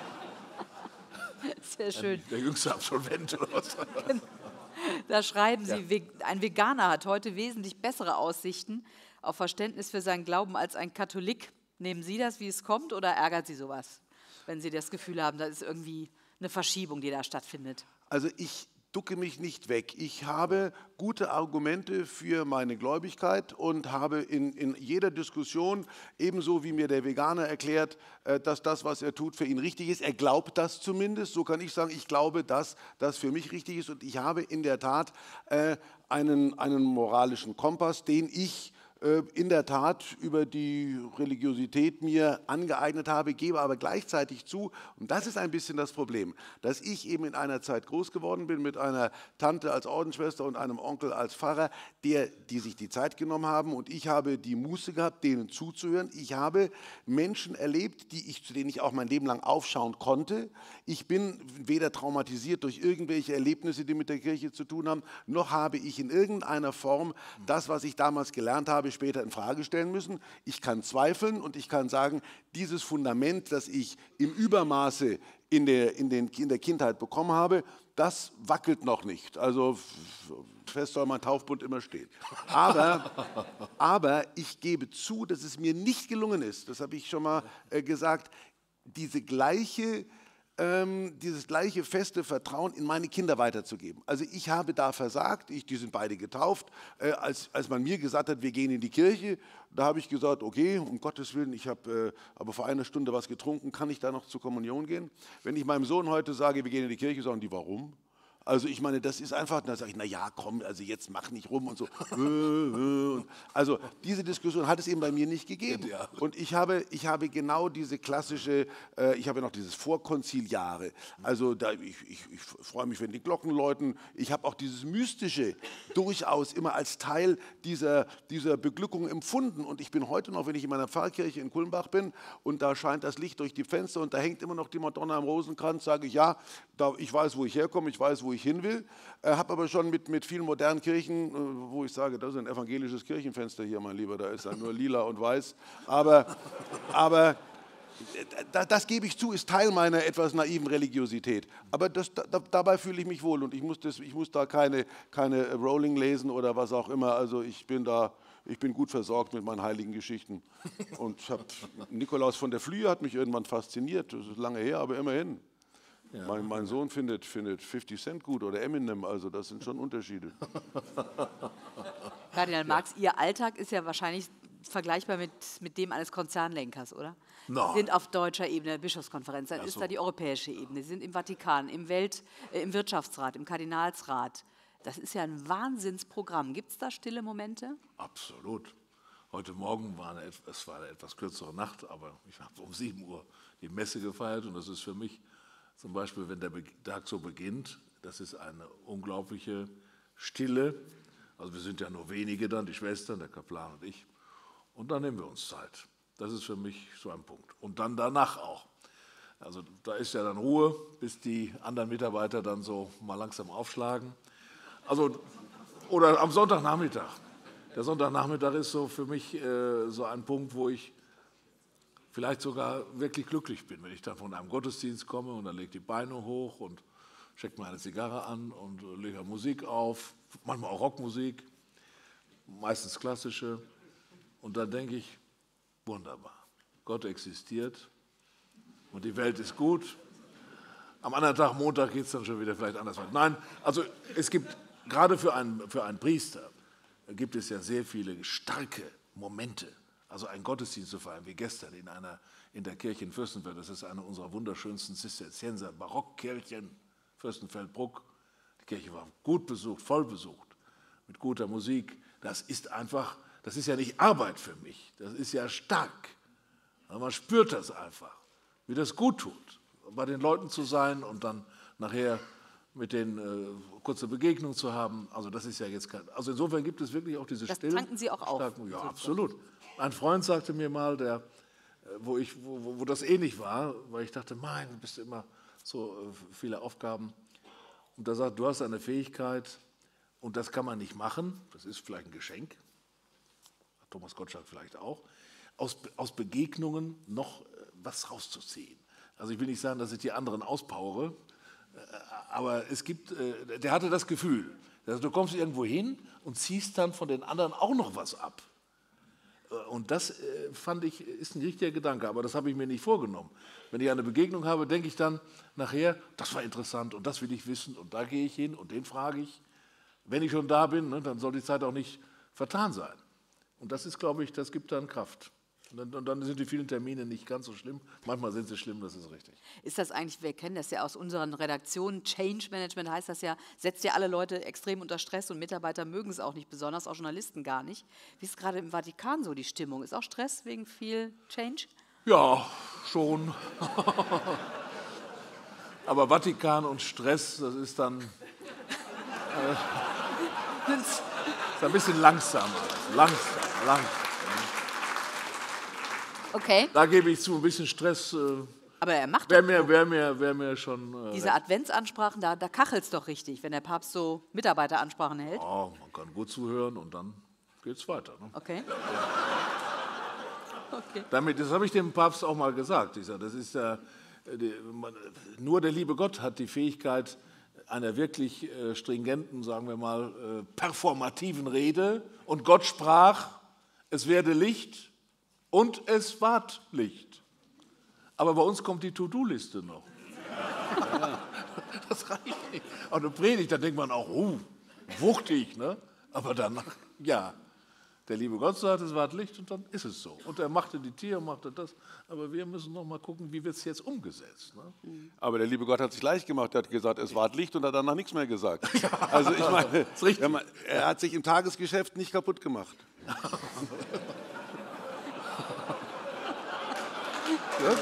Sehr schön. Der jüngste Absolvent oder was? Genau. Da schreiben Sie, ja. ein Veganer hat heute wesentlich bessere Aussichten auf Verständnis für seinen Glauben als ein Katholik. Nehmen Sie das, wie es kommt, oder ärgert Sie sowas, wenn Sie das Gefühl haben, da ist irgendwie eine Verschiebung, die da stattfindet? Also ich ducke mich nicht weg. Ich habe gute Argumente für meine Gläubigkeit und habe in, in jeder Diskussion, ebenso wie mir der Veganer erklärt, dass das, was er tut, für ihn richtig ist. Er glaubt das zumindest. So kann ich sagen, ich glaube, dass das für mich richtig ist. Und ich habe in der Tat äh, einen, einen moralischen Kompass, den ich in der Tat über die Religiosität mir angeeignet habe, gebe aber gleichzeitig zu, und das ist ein bisschen das Problem, dass ich eben in einer Zeit groß geworden bin mit einer Tante als Ordensschwester und einem Onkel als Pfarrer, der, die sich die Zeit genommen haben, und ich habe die Muße gehabt, denen zuzuhören. Ich habe Menschen erlebt, die ich, zu denen ich auch mein Leben lang aufschauen konnte. Ich bin weder traumatisiert durch irgendwelche Erlebnisse, die mit der Kirche zu tun haben, noch habe ich in irgendeiner Form das, was ich damals gelernt habe, später in Frage stellen müssen. Ich kann zweifeln und ich kann sagen, dieses Fundament, das ich im Übermaße in der, in den, in der Kindheit bekommen habe, das wackelt noch nicht. Also fest soll mein Taufbund immer stehen. Aber, aber ich gebe zu, dass es mir nicht gelungen ist, das habe ich schon mal äh, gesagt, diese gleiche Ähm, dieses gleiche feste Vertrauen in meine Kinder weiterzugeben. Also ich habe da versagt, ich, die sind beide getauft, äh, als, als man mir gesagt hat, wir gehen in die Kirche, da habe ich gesagt, okay, um Gottes Willen, ich habe äh, aber vor einer Stunde was getrunken, kann ich da noch zur Kommunion gehen? Wenn ich meinem Sohn heute sage, wir gehen in die Kirche, sagen die, warum? Also ich meine, das ist einfach, da sage ich, na ja, komm, also jetzt mach nicht rum und so. Also diese Diskussion hat es eben bei mir nicht gegeben. Und ich habe, ich habe genau diese klassische, äh, ich habe ja noch dieses Vorkonziliare. Also da, ich, ich, ich freue mich, wenn die Glocken läuten. Ich habe auch dieses Mystische durchaus immer als Teil dieser, dieser Beglückung empfunden. Und ich bin heute noch, wenn ich in meiner Pfarrkirche in Kulmbach bin und da scheint das Licht durch die Fenster und da hängt immer noch die Madonna am Rosenkranz, sage ich, ja, da, ich weiß, wo ich herkomme, ich weiß, wo ich hin will, äh, habe aber schon mit, mit vielen modernen Kirchen, äh, wo ich sage, das ist ein evangelisches Kirchenfenster hier, mein Lieber, da ist dann nur lila und weiß, aber, aber da, das gebe ich zu, ist Teil meiner etwas naiven Religiosität, aber das, da, dabei fühle ich mich wohl und ich muss, das, ich muss da keine, keine Rowling lesen oder was auch immer, also ich bin da, ich bin gut versorgt mit meinen heiligen Geschichten und ich hab, Nikolaus von der Flühe hat mich irgendwann fasziniert, das ist lange her, aber immerhin. Ja. Mein, mein Sohn findet, findet fifty Cent gut oder Eminem, also das sind schon Unterschiede. Kardinal Marx, ja. Ihr Alltag ist ja wahrscheinlich vergleichbar mit, mit dem eines Konzernlenkers, oder? No. Sie sind auf deutscher Ebene, Bischofskonferenz, dann so. Ist da die europäische Ebene, Sie sind im Vatikan, im, Welt, äh, im Wirtschaftsrat, im Kardinalsrat. Das ist ja ein Wahnsinnsprogramm. Gibt es da stille Momente? Absolut. Heute Morgen war eine, es war eine etwas kürzere Nacht, aber ich habe um sieben Uhr die Messe gefeiert und das ist für mich zum Beispiel, wenn der Tag so beginnt, das ist eine unglaubliche Stille. Also wir sind ja nur wenige dann, die Schwestern, der Kaplan und ich. Und dann nehmen wir uns Zeit. Das ist für mich so ein Punkt. Und dann danach auch. Also da ist ja dann Ruhe, bis die anderen Mitarbeiter dann so mal langsam aufschlagen. Also, oder am Sonntagnachmittag. Der Sonntagnachmittag ist so für mich äh, so ein Punkt, wo ich vielleicht sogar wirklich glücklich bin, wenn ich dann von einem Gottesdienst komme und dann lege ich die Beine hoch und stecke mir eine Zigarre an und lege Musik auf, manchmal auch Rockmusik, meistens klassische. Und dann denke ich, wunderbar, Gott existiert und die Welt ist gut. Am anderen Tag, Montag, geht es dann schon wieder vielleicht anders weiter. Nein, also es gibt, gerade für einen, für einen Priester, gibt es ja sehr viele starke Momente. Also einen Gottesdienst zu feiern, wie gestern in, einer, in der Kirche in Fürstenfeld. Das ist eine unserer wunderschönsten Zisterzienser Barockkirchen, Fürstenfeldbruck. Die Kirche war gut besucht, voll besucht, mit guter Musik. Das ist einfach, das ist ja nicht Arbeit für mich, das ist ja stark. Aber man spürt das einfach, wie das gut tut, bei den Leuten zu sein und dann nachher mit denen äh, kurze Begegnung zu haben. Also das ist ja jetzt kein, also insofern gibt es wirklich auch diese Das stillen, tanken Sie auch auf? starken, ja, absolut. Ein Freund sagte mir mal, der, wo, ich, wo, wo das ähnlich war, weil ich dachte, mein, du bist immer so äh, viele Aufgaben. Und da sagt, du hast eine Fähigkeit und das kann man nicht machen, das ist vielleicht ein Geschenk, Thomas Gottschalk vielleicht auch, aus, aus Begegnungen noch äh, was rauszuziehen. Also ich will nicht sagen, dass ich die anderen auspowere, äh, aber es gibt, äh, der hatte das Gefühl, also du kommst irgendwo hin und ziehst dann von den anderen auch noch was ab. Und das äh, fand ich, ist ein richtiger Gedanke, aber das habe ich mir nicht vorgenommen. Wenn ich eine Begegnung habe, denke ich dann nachher, das war interessant und das will ich wissen und da gehe ich hin und den frage ich. Wenn ich schon da bin, ne, dann soll die Zeit auch nicht vertan sein. Und das ist, glaube ich, das gibt dann Kraft. Und dann, und dann sind die vielen Termine nicht ganz so schlimm. Manchmal sind sie schlimm, das ist richtig. Ist das eigentlich, wir kennen das ja aus unseren Redaktionen, Change Management heißt das ja, setzt ja alle Leute extrem unter Stress und Mitarbeiter mögen es auch nicht besonders, auch Journalisten gar nicht. Wie ist gerade im Vatikan so die Stimmung? Ist auch Stress wegen viel Change? Ja, schon. Aber Vatikan und Stress, das ist dann äh, ist ein bisschen langsam. Langsam, langsam. Okay. Da gebe ich zu, ein bisschen Stress. Äh, Aber er macht Wäre mir, wär mir, wär mir schon. Äh, diese Adventsansprachen, da, da kachelt es doch richtig, wenn der Papst so Mitarbeiteransprachen hält. Ja, man kann gut zuhören und dann geht es weiter. Ne? Okay. Okay. Damit, das habe ich dem Papst auch mal gesagt. Ich sag, das ist ja, die, man, nur der liebe Gott hat die Fähigkeit einer wirklich äh, stringenten, sagen wir mal, äh, performativen Rede. Und Gott sprach, es werde Licht und es ward Licht. Aber bei uns kommt die To-Do-Liste noch. Ja, das reicht nicht. Und eine Predigt, da denkt man auch, oh, wuchtig, ne? Aber danach, ja, der liebe Gott sagt, es ward Licht und dann ist es so. Und er machte die Tiere, machte das. Aber wir müssen noch mal gucken, wie wird es jetzt umgesetzt. Ne? Aber der liebe Gott hat sich leicht gemacht, er hat gesagt, es ward Licht und hat danach nichts mehr gesagt. Ja, also ich meine, wenn man, er hat sich im Tagesgeschäft nicht kaputt gemacht. Ja?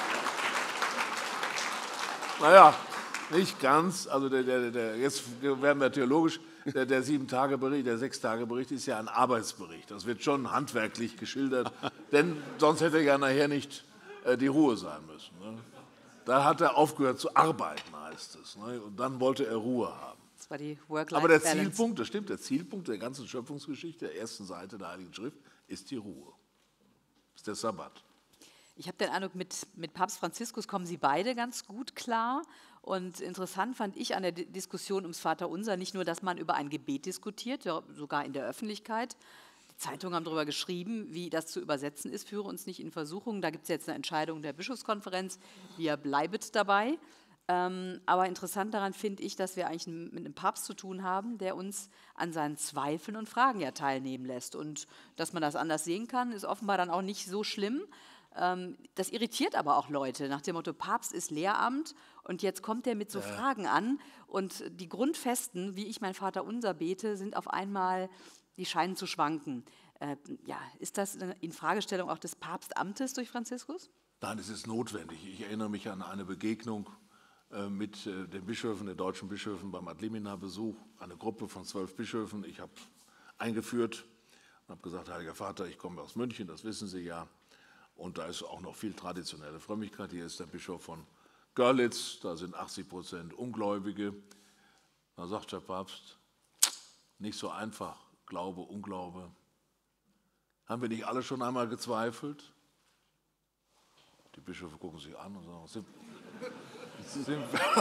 Naja, nicht ganz. Also der, der, der, jetzt werden wir theologisch. Der, der Sieben-Tage-Bericht, der Sechs-Tage-Bericht ist ja ein Arbeitsbericht. Das wird schon handwerklich geschildert, denn sonst hätte ja nachher nicht äh, die Ruhe sein müssen. Ne? Da hat er aufgehört zu arbeiten, heißt es. Ne? Und dann wollte er Ruhe haben. Das war die Aber der Work-Life-Balance. Zielpunkt, das stimmt, der Zielpunkt der ganzen Schöpfungsgeschichte, der ersten Seite der Heiligen Schrift, ist die Ruhe. Ist der Sabbat. Ich habe den Eindruck, mit, mit Papst Franziskus kommen Sie beide ganz gut klar. Und interessant fand ich an der D- Diskussion ums Vaterunser nicht nur, dass man über ein Gebet diskutiert, ja, sogar in der Öffentlichkeit. Die Zeitungen haben darüber geschrieben, wie das zu übersetzen ist, führe uns nicht in Versuchung. Da gibt es jetzt eine Entscheidung der Bischofskonferenz, wir bleibet dabei. Ähm, aber interessant daran finde ich, dass wir eigentlich mit einem Papst zu tun haben, der uns an seinen Zweifeln und Fragen ja teilnehmen lässt. Und dass man das anders sehen kann, ist offenbar dann auch nicht so schlimm. Ähm, das irritiert aber auch Leute, nach dem Motto, Papst ist Lehramt und jetzt kommt er mit so ja. Fragen an. Und die Grundfesten, wie ich mein Vaterunser bete, sind auf einmal, die scheinen zu schwanken. Äh, ja, ist das eine Infragestellung auch des Papstamtes durch Franziskus? Nein, es ist notwendig. Ich erinnere mich an eine Begegnung mit den Bischöfen, den deutschen Bischöfen beim Adlimina-Besuch, eine Gruppe von zwölf Bischöfen. Ich habe eingeführt und habe gesagt, Heiliger Vater, ich komme aus München, das wissen Sie ja. Und da ist auch noch viel traditionelle Frömmigkeit. Hier ist der Bischof von Görlitz, da sind achtzig Prozent Ungläubige. Da sagt der Papst, nicht so einfach, Glaube, Unglaube. Haben wir nicht alle schon einmal gezweifelt? Die Bischöfe gucken sich an und sagen, sind, sind,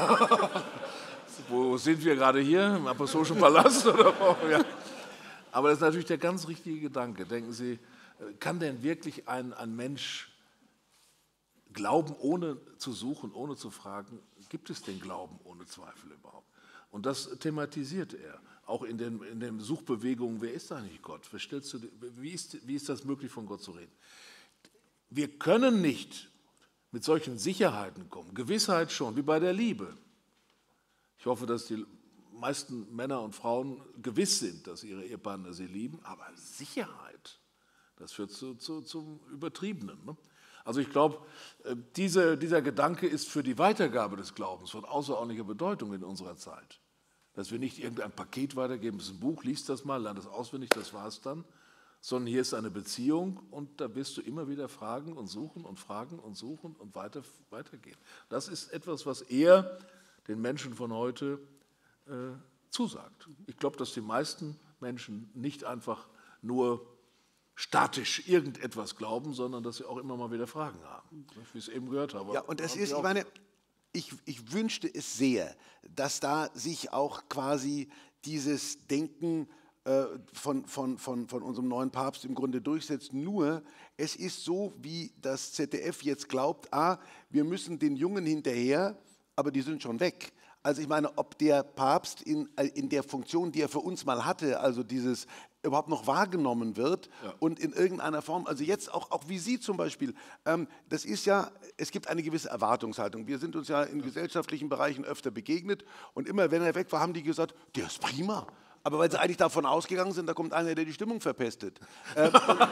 wo sind wir gerade hier? Im Apostolischen Palast? Oder wo? Ja. Aber das ist natürlich der ganz richtige Gedanke. Denken Sie, kann denn wirklich ein, ein Mensch glauben, ohne zu suchen, ohne zu fragen? Gibt es den Glauben ohne Zweifel überhaupt? Und das thematisiert er. Auch in den, in den Suchbewegungen, wer ist eigentlich Gott? Du, wie, ist, wie ist das möglich, von Gott zu reden? Wir können nicht mit solchen Sicherheiten kommen. Gewissheit schon, wie bei der Liebe. Ich hoffe, dass die meisten Männer und Frauen gewiss sind, dass ihre Ehepartner sie lieben, aber Sicherheit, das führt zu, zu, zum Übertriebenen. Ne? Also ich glaube, diese, dieser Gedanke ist für die Weitergabe des Glaubens von außerordentlicher Bedeutung in unserer Zeit. Dass wir nicht irgendein Paket weitergeben, das ist ein Buch, liest das mal, lern das auswendig, das war es dann, sondern hier ist eine Beziehung und da wirst du immer wieder fragen und suchen und fragen und suchen und weiter, weitergehen. Das ist etwas, was eher den Menschen von heute äh, zusagt. Ich glaube, dass die meisten Menschen nicht einfach nur statisch irgendetwas glauben, sondern dass sie auch immer mal wieder Fragen haben, wie ich es eben gehört habe. Ja, und es ist, ich meine, ich, ich wünschte es sehr, dass da sich auch quasi dieses Denken äh, von, von, von, von unserem neuen Papst im Grunde durchsetzt. Nur, es ist so, wie das Z D F jetzt glaubt, ah, wir müssen den Jungen hinterher, aber die sind schon weg. Also ich meine, ob der Papst in, in der Funktion, die er für uns mal hatte, also dieses überhaupt noch wahrgenommen wird ja. und in irgendeiner Form, also jetzt auch, auch wie Sie zum Beispiel, ähm, das ist ja, es gibt eine gewisse Erwartungshaltung. Wir sind uns ja in ja. gesellschaftlichen Bereichen öfter begegnet und immer, wenn er weg war, haben die gesagt, der ist prima. Aber weil sie eigentlich davon ausgegangen sind, da kommt einer, der die Stimmung verpestet. Ähm,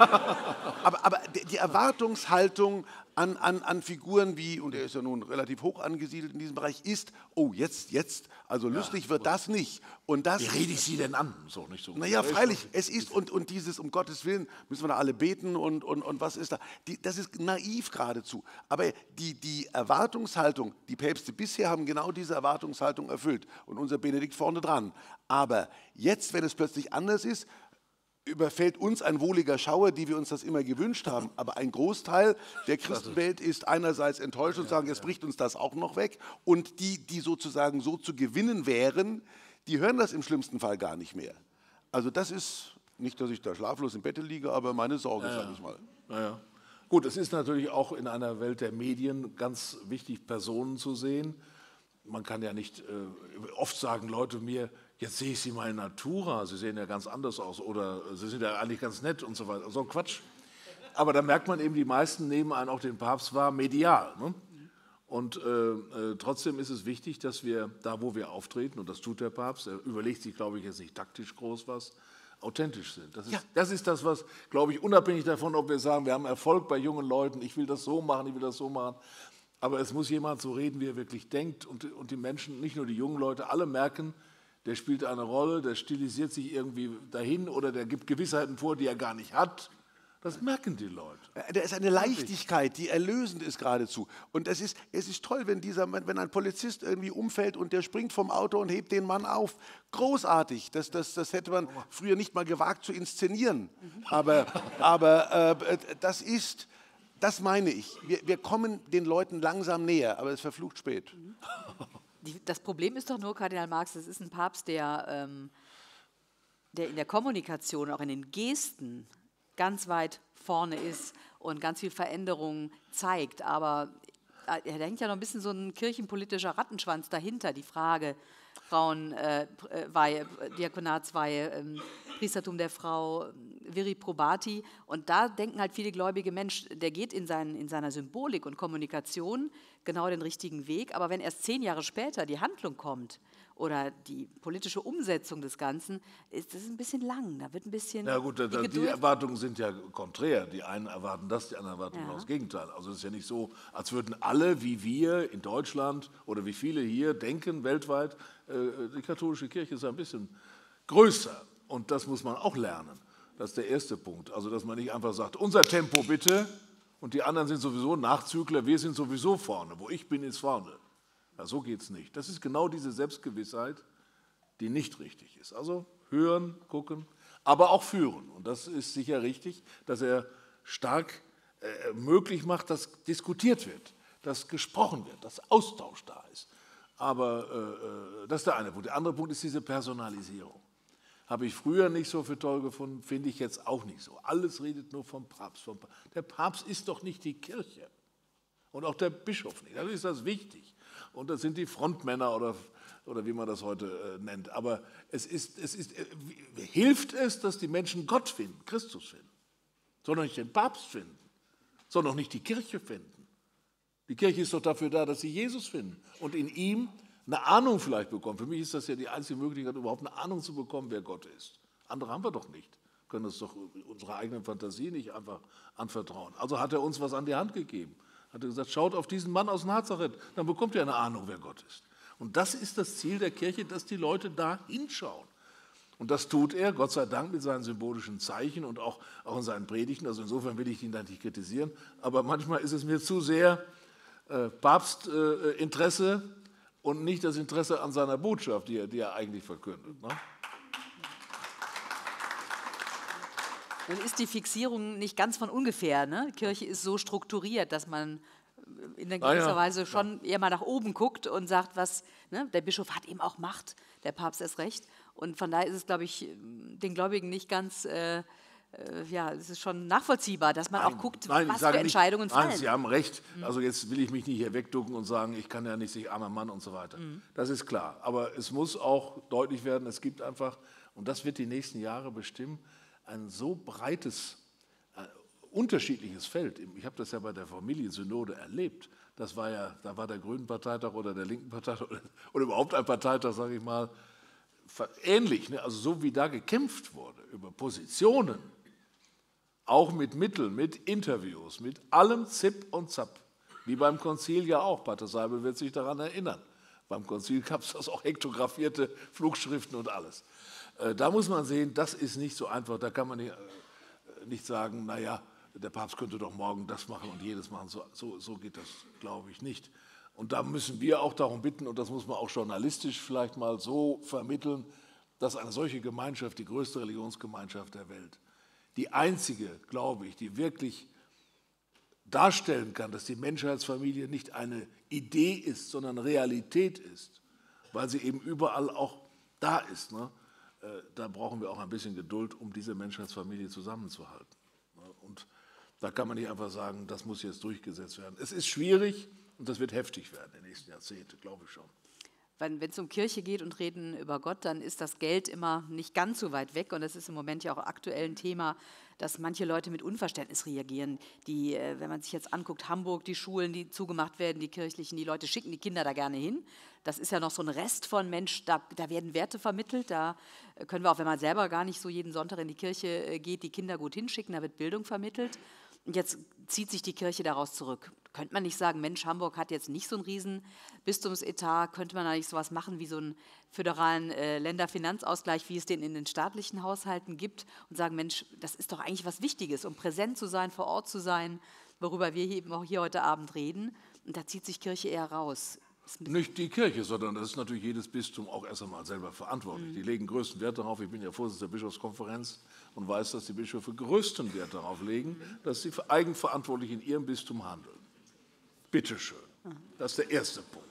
aber, aber die Erwartungshaltung an, an, an Figuren wie, und er ist ja nun relativ hoch angesiedelt in diesem Bereich, ist, oh, jetzt, jetzt, also ja, lustig wird das nicht. Und das, wie rede ich Sie denn an? So nicht so. Naja, freilich, es ist, und, und dieses, um Gottes Willen, müssen wir da alle beten und, und, und was ist da? Die, das ist naiv geradezu. Aber die, die Erwartungshaltung, die Päpste bisher haben genau diese Erwartungshaltung erfüllt. Und unser Benedikt vorne dran. Aber jetzt, wenn es plötzlich anders ist, überfällt uns ein wohliger Schauer, die wir uns das immer gewünscht haben. Aber ein Großteil der Christenwelt ist einerseits enttäuscht und sagen, jetzt bricht uns das auch noch weg. Und die, die sozusagen so zu gewinnen wären, die hören das im schlimmsten Fall gar nicht mehr. Also das ist, nicht, dass ich da schlaflos im Bett liege, aber meine Sorge, ja, sage ich mal. Ja, ja. Gut, es ist natürlich auch in einer Welt der Medien ganz wichtig, Personen zu sehen. Man kann ja nicht, äh, oft sagen Leute mir, jetzt sehe ich Sie mal in Natura, Sie sehen ja ganz anders aus oder Sie sind ja eigentlich ganz nett und so weiter. So ein Quatsch. Aber da merkt man eben, die meisten nehmen einen auch den Papst wahr, medial. Ne? Und äh, äh, trotzdem ist es wichtig, dass wir da, wo wir auftreten, und das tut der Papst, er überlegt sich, glaube ich, jetzt nicht taktisch groß was, authentisch sind. Das ist, ja. das ist das, was, glaube ich, unabhängig davon, ob wir sagen, wir haben Erfolg bei jungen Leuten, ich will das so machen, ich will das so machen, aber es muss jemand so reden, wie er wirklich denkt und, und die Menschen, nicht nur die jungen Leute, alle merken, der spielt eine Rolle, der stilisiert sich irgendwie dahin oder der gibt Gewissheiten vor, die er gar nicht hat. Das merken die Leute. Da ist eine Leichtigkeit, die erlösend ist geradezu. Und es ist, es ist toll, wenn, dieser, wenn ein Polizist irgendwie umfällt und der springt vom Auto und hebt den Mann auf. Großartig. Das, das, das hätte man früher nicht mal gewagt zu inszenieren. Aber, aber äh, das ist, das meine ich. Wir, wir kommen den Leuten langsam näher, aber es ist verflucht spät. Das Problem ist doch nur, Kardinal Marx, das ist ein Papst, der, ähm, der in der Kommunikation, auch in den Gesten, ganz weit vorne ist und ganz viel Veränderungen zeigt. Aber da hängt ja noch ein bisschen so ein kirchenpolitischer Rattenschwanz dahinter, die Frage Frauenweihe, äh, Diakonatsweihe, ähm, Priestertum der Frau, Viri probati. Und da denken halt viele gläubige Menschen, der geht in, seinen, in seiner Symbolik und Kommunikation genau den richtigen Weg. Aber wenn erst zehn Jahre später die Handlung kommt oder die politische Umsetzung des Ganzen, ist das ein bisschen lang. Da wird ein bisschen. Ja gut, die, die, die Erwartungen sind ja konträr. Die einen erwarten das, die anderen erwarten ja. genau das Gegenteil. Also es ist ja nicht so, als würden alle wie wir in Deutschland oder wie viele hier denken weltweit, äh, die katholische Kirche ist ein bisschen größer. Und das muss man auch lernen. Das ist der erste Punkt. Also dass man nicht einfach sagt, unser Tempo bitte und die anderen sind sowieso Nachzügler, wir sind sowieso vorne. Wo ich bin, ist vorne. Ja, so geht es nicht. Das ist genau diese Selbstgewissheit, die nicht richtig ist. Also hören, gucken, aber auch führen. Und das ist sicher richtig, dass er stark äh, möglich macht, dass diskutiert wird, dass gesprochen wird, dass Austausch da ist. Aber äh, das ist der eine Punkt. Der andere Punkt ist diese Personalisierung. Habe ich früher nicht so für toll gefunden, finde ich jetzt auch nicht so. Alles redet nur vom Papst. Vom Papst. Der Papst ist doch nicht die Kirche und auch der Bischof nicht. Das ist das wichtig. Und das sind die Frontmänner oder, oder wie man das heute äh, nennt. Aber es ist, es ist, äh, hilft es, dass die Menschen Gott finden, Christus finden, sondern nicht den Papst finden, sondern auch nicht die Kirche finden. Die Kirche ist doch dafür da, dass sie Jesus finden und in ihm eine Ahnung vielleicht bekommen. Für mich ist das ja die einzige Möglichkeit, überhaupt eine Ahnung zu bekommen, wer Gott ist. Andere haben wir doch nicht. Wir können uns doch unserer eigenen Fantasie nicht einfach anvertrauen. Also hat er uns was an die Hand gegeben. Hat er gesagt, schaut auf diesen Mann aus Nazareth, dann bekommt ihr eine Ahnung, wer Gott ist. Und das ist das Ziel der Kirche, dass die Leute da hinschauen. Und das tut er, Gott sei Dank, mit seinen symbolischen Zeichen und auch, auch in seinen Predigten. Also insofern will ich ihn da nicht kritisieren. Aber manchmal ist es mir zu sehr äh, Papstinteresse äh, und nicht das Interesse an seiner Botschaft, die er, die er eigentlich verkündet. Ne? Dann ist die Fixierung nicht ganz von ungefähr. Ne? Die Kirche ist so strukturiert, dass man in gewisser ah ja, Weise schon ja. eher mal nach oben guckt und sagt, was, ne? Der Bischof hat eben auch Macht, der Papst erst recht. Und von daher ist es, glaube ich, den Gläubigen nicht ganz, äh, äh, ja, es ist schon nachvollziehbar, dass man nein, auch guckt, nein, was für Entscheidungen nicht, fallen. Nein, Sie haben recht. Also jetzt will ich mich nicht hier wegducken und sagen, ich kann ja nicht, sich armer Mann und so weiter. Mhm. Das ist klar. Aber es muss auch deutlich werden, es gibt einfach, und das wird die nächsten Jahre bestimmen, ein so breites, äh, unterschiedliches Feld. Ich habe das ja bei der Familiensynode erlebt. Das war ja, da war der Grünen Parteitag oder der Linken Parteitag oder, oder überhaupt ein Parteitag, sage ich mal, ähnlich. Ne? Also so wie da gekämpft wurde über Positionen, auch mit Mitteln, mit Interviews, mit allem Zip und Zap, wie beim Konzil ja auch. Pater Seibel wird sich daran erinnern. Beim Konzil gab es das auch hektografierte Flugschriften und alles. Äh, da muss man sehen, das ist nicht so einfach. Da kann man nicht, äh, nicht sagen, naja, der Papst könnte doch morgen das machen und jedes machen. So, so, so geht das, glaube ich, nicht. Und da müssen wir auch darum bitten, und das muss man auch journalistisch vielleicht mal so vermitteln, dass eine solche Gemeinschaft, die größte Religionsgemeinschaft der Welt, die einzige, glaube ich, die wirklich darstellen kann, dass die Menschheitsfamilie nicht eine Idee ist, sondern Realität ist, weil sie eben überall auch da ist. Ne? Äh, da brauchen wir auch ein bisschen Geduld, um diese Menschheitsfamilie zusammenzuhalten. Ne? Und da kann man nicht einfach sagen, das muss jetzt durchgesetzt werden. Es ist schwierig und das wird heftig werden in den nächsten Jahrzehnten, glaube ich schon. Wenn es um Kirche geht und reden über Gott, dann ist das Geld immer nicht ganz so weit weg. Und das ist im Moment ja auch aktuell ein Thema, dass manche Leute mit Unverständnis reagieren. Die, wenn man sich jetzt anguckt, Hamburg, die Schulen, die zugemacht werden, die kirchlichen, die Leute schicken die Kinder da gerne hin. Das ist ja noch so ein Rest von Mensch, da, da werden Werte vermittelt. Da können wir auch, wenn man selber gar nicht so jeden Sonntag in die Kirche geht, die Kinder gut hinschicken, da wird Bildung vermittelt. Und jetzt zieht sich die Kirche daraus zurück. Könnte man nicht sagen, Mensch, Hamburg hat jetzt nicht so einen riesen Bistumsetat, könnte man da nicht sowas machen wie so einen föderalen äh, Länderfinanzausgleich, wie es den in den staatlichen Haushalten gibt und sagen, Mensch, das ist doch eigentlich was Wichtiges, um präsent zu sein, vor Ort zu sein, worüber wir eben auch hier heute Abend reden. Und da zieht sich Kirche eher raus. Nicht die Kirche, sondern das ist natürlich jedes Bistum auch erst einmal selber verantwortlich. Mhm. Die legen größten Wert darauf, ich bin ja Vorsitzender der Bischofskonferenz und weiß, dass die Bischöfe größten Wert darauf legen, dass sie eigenverantwortlich in ihrem Bistum handeln. Bitteschön. Das ist der erste Punkt.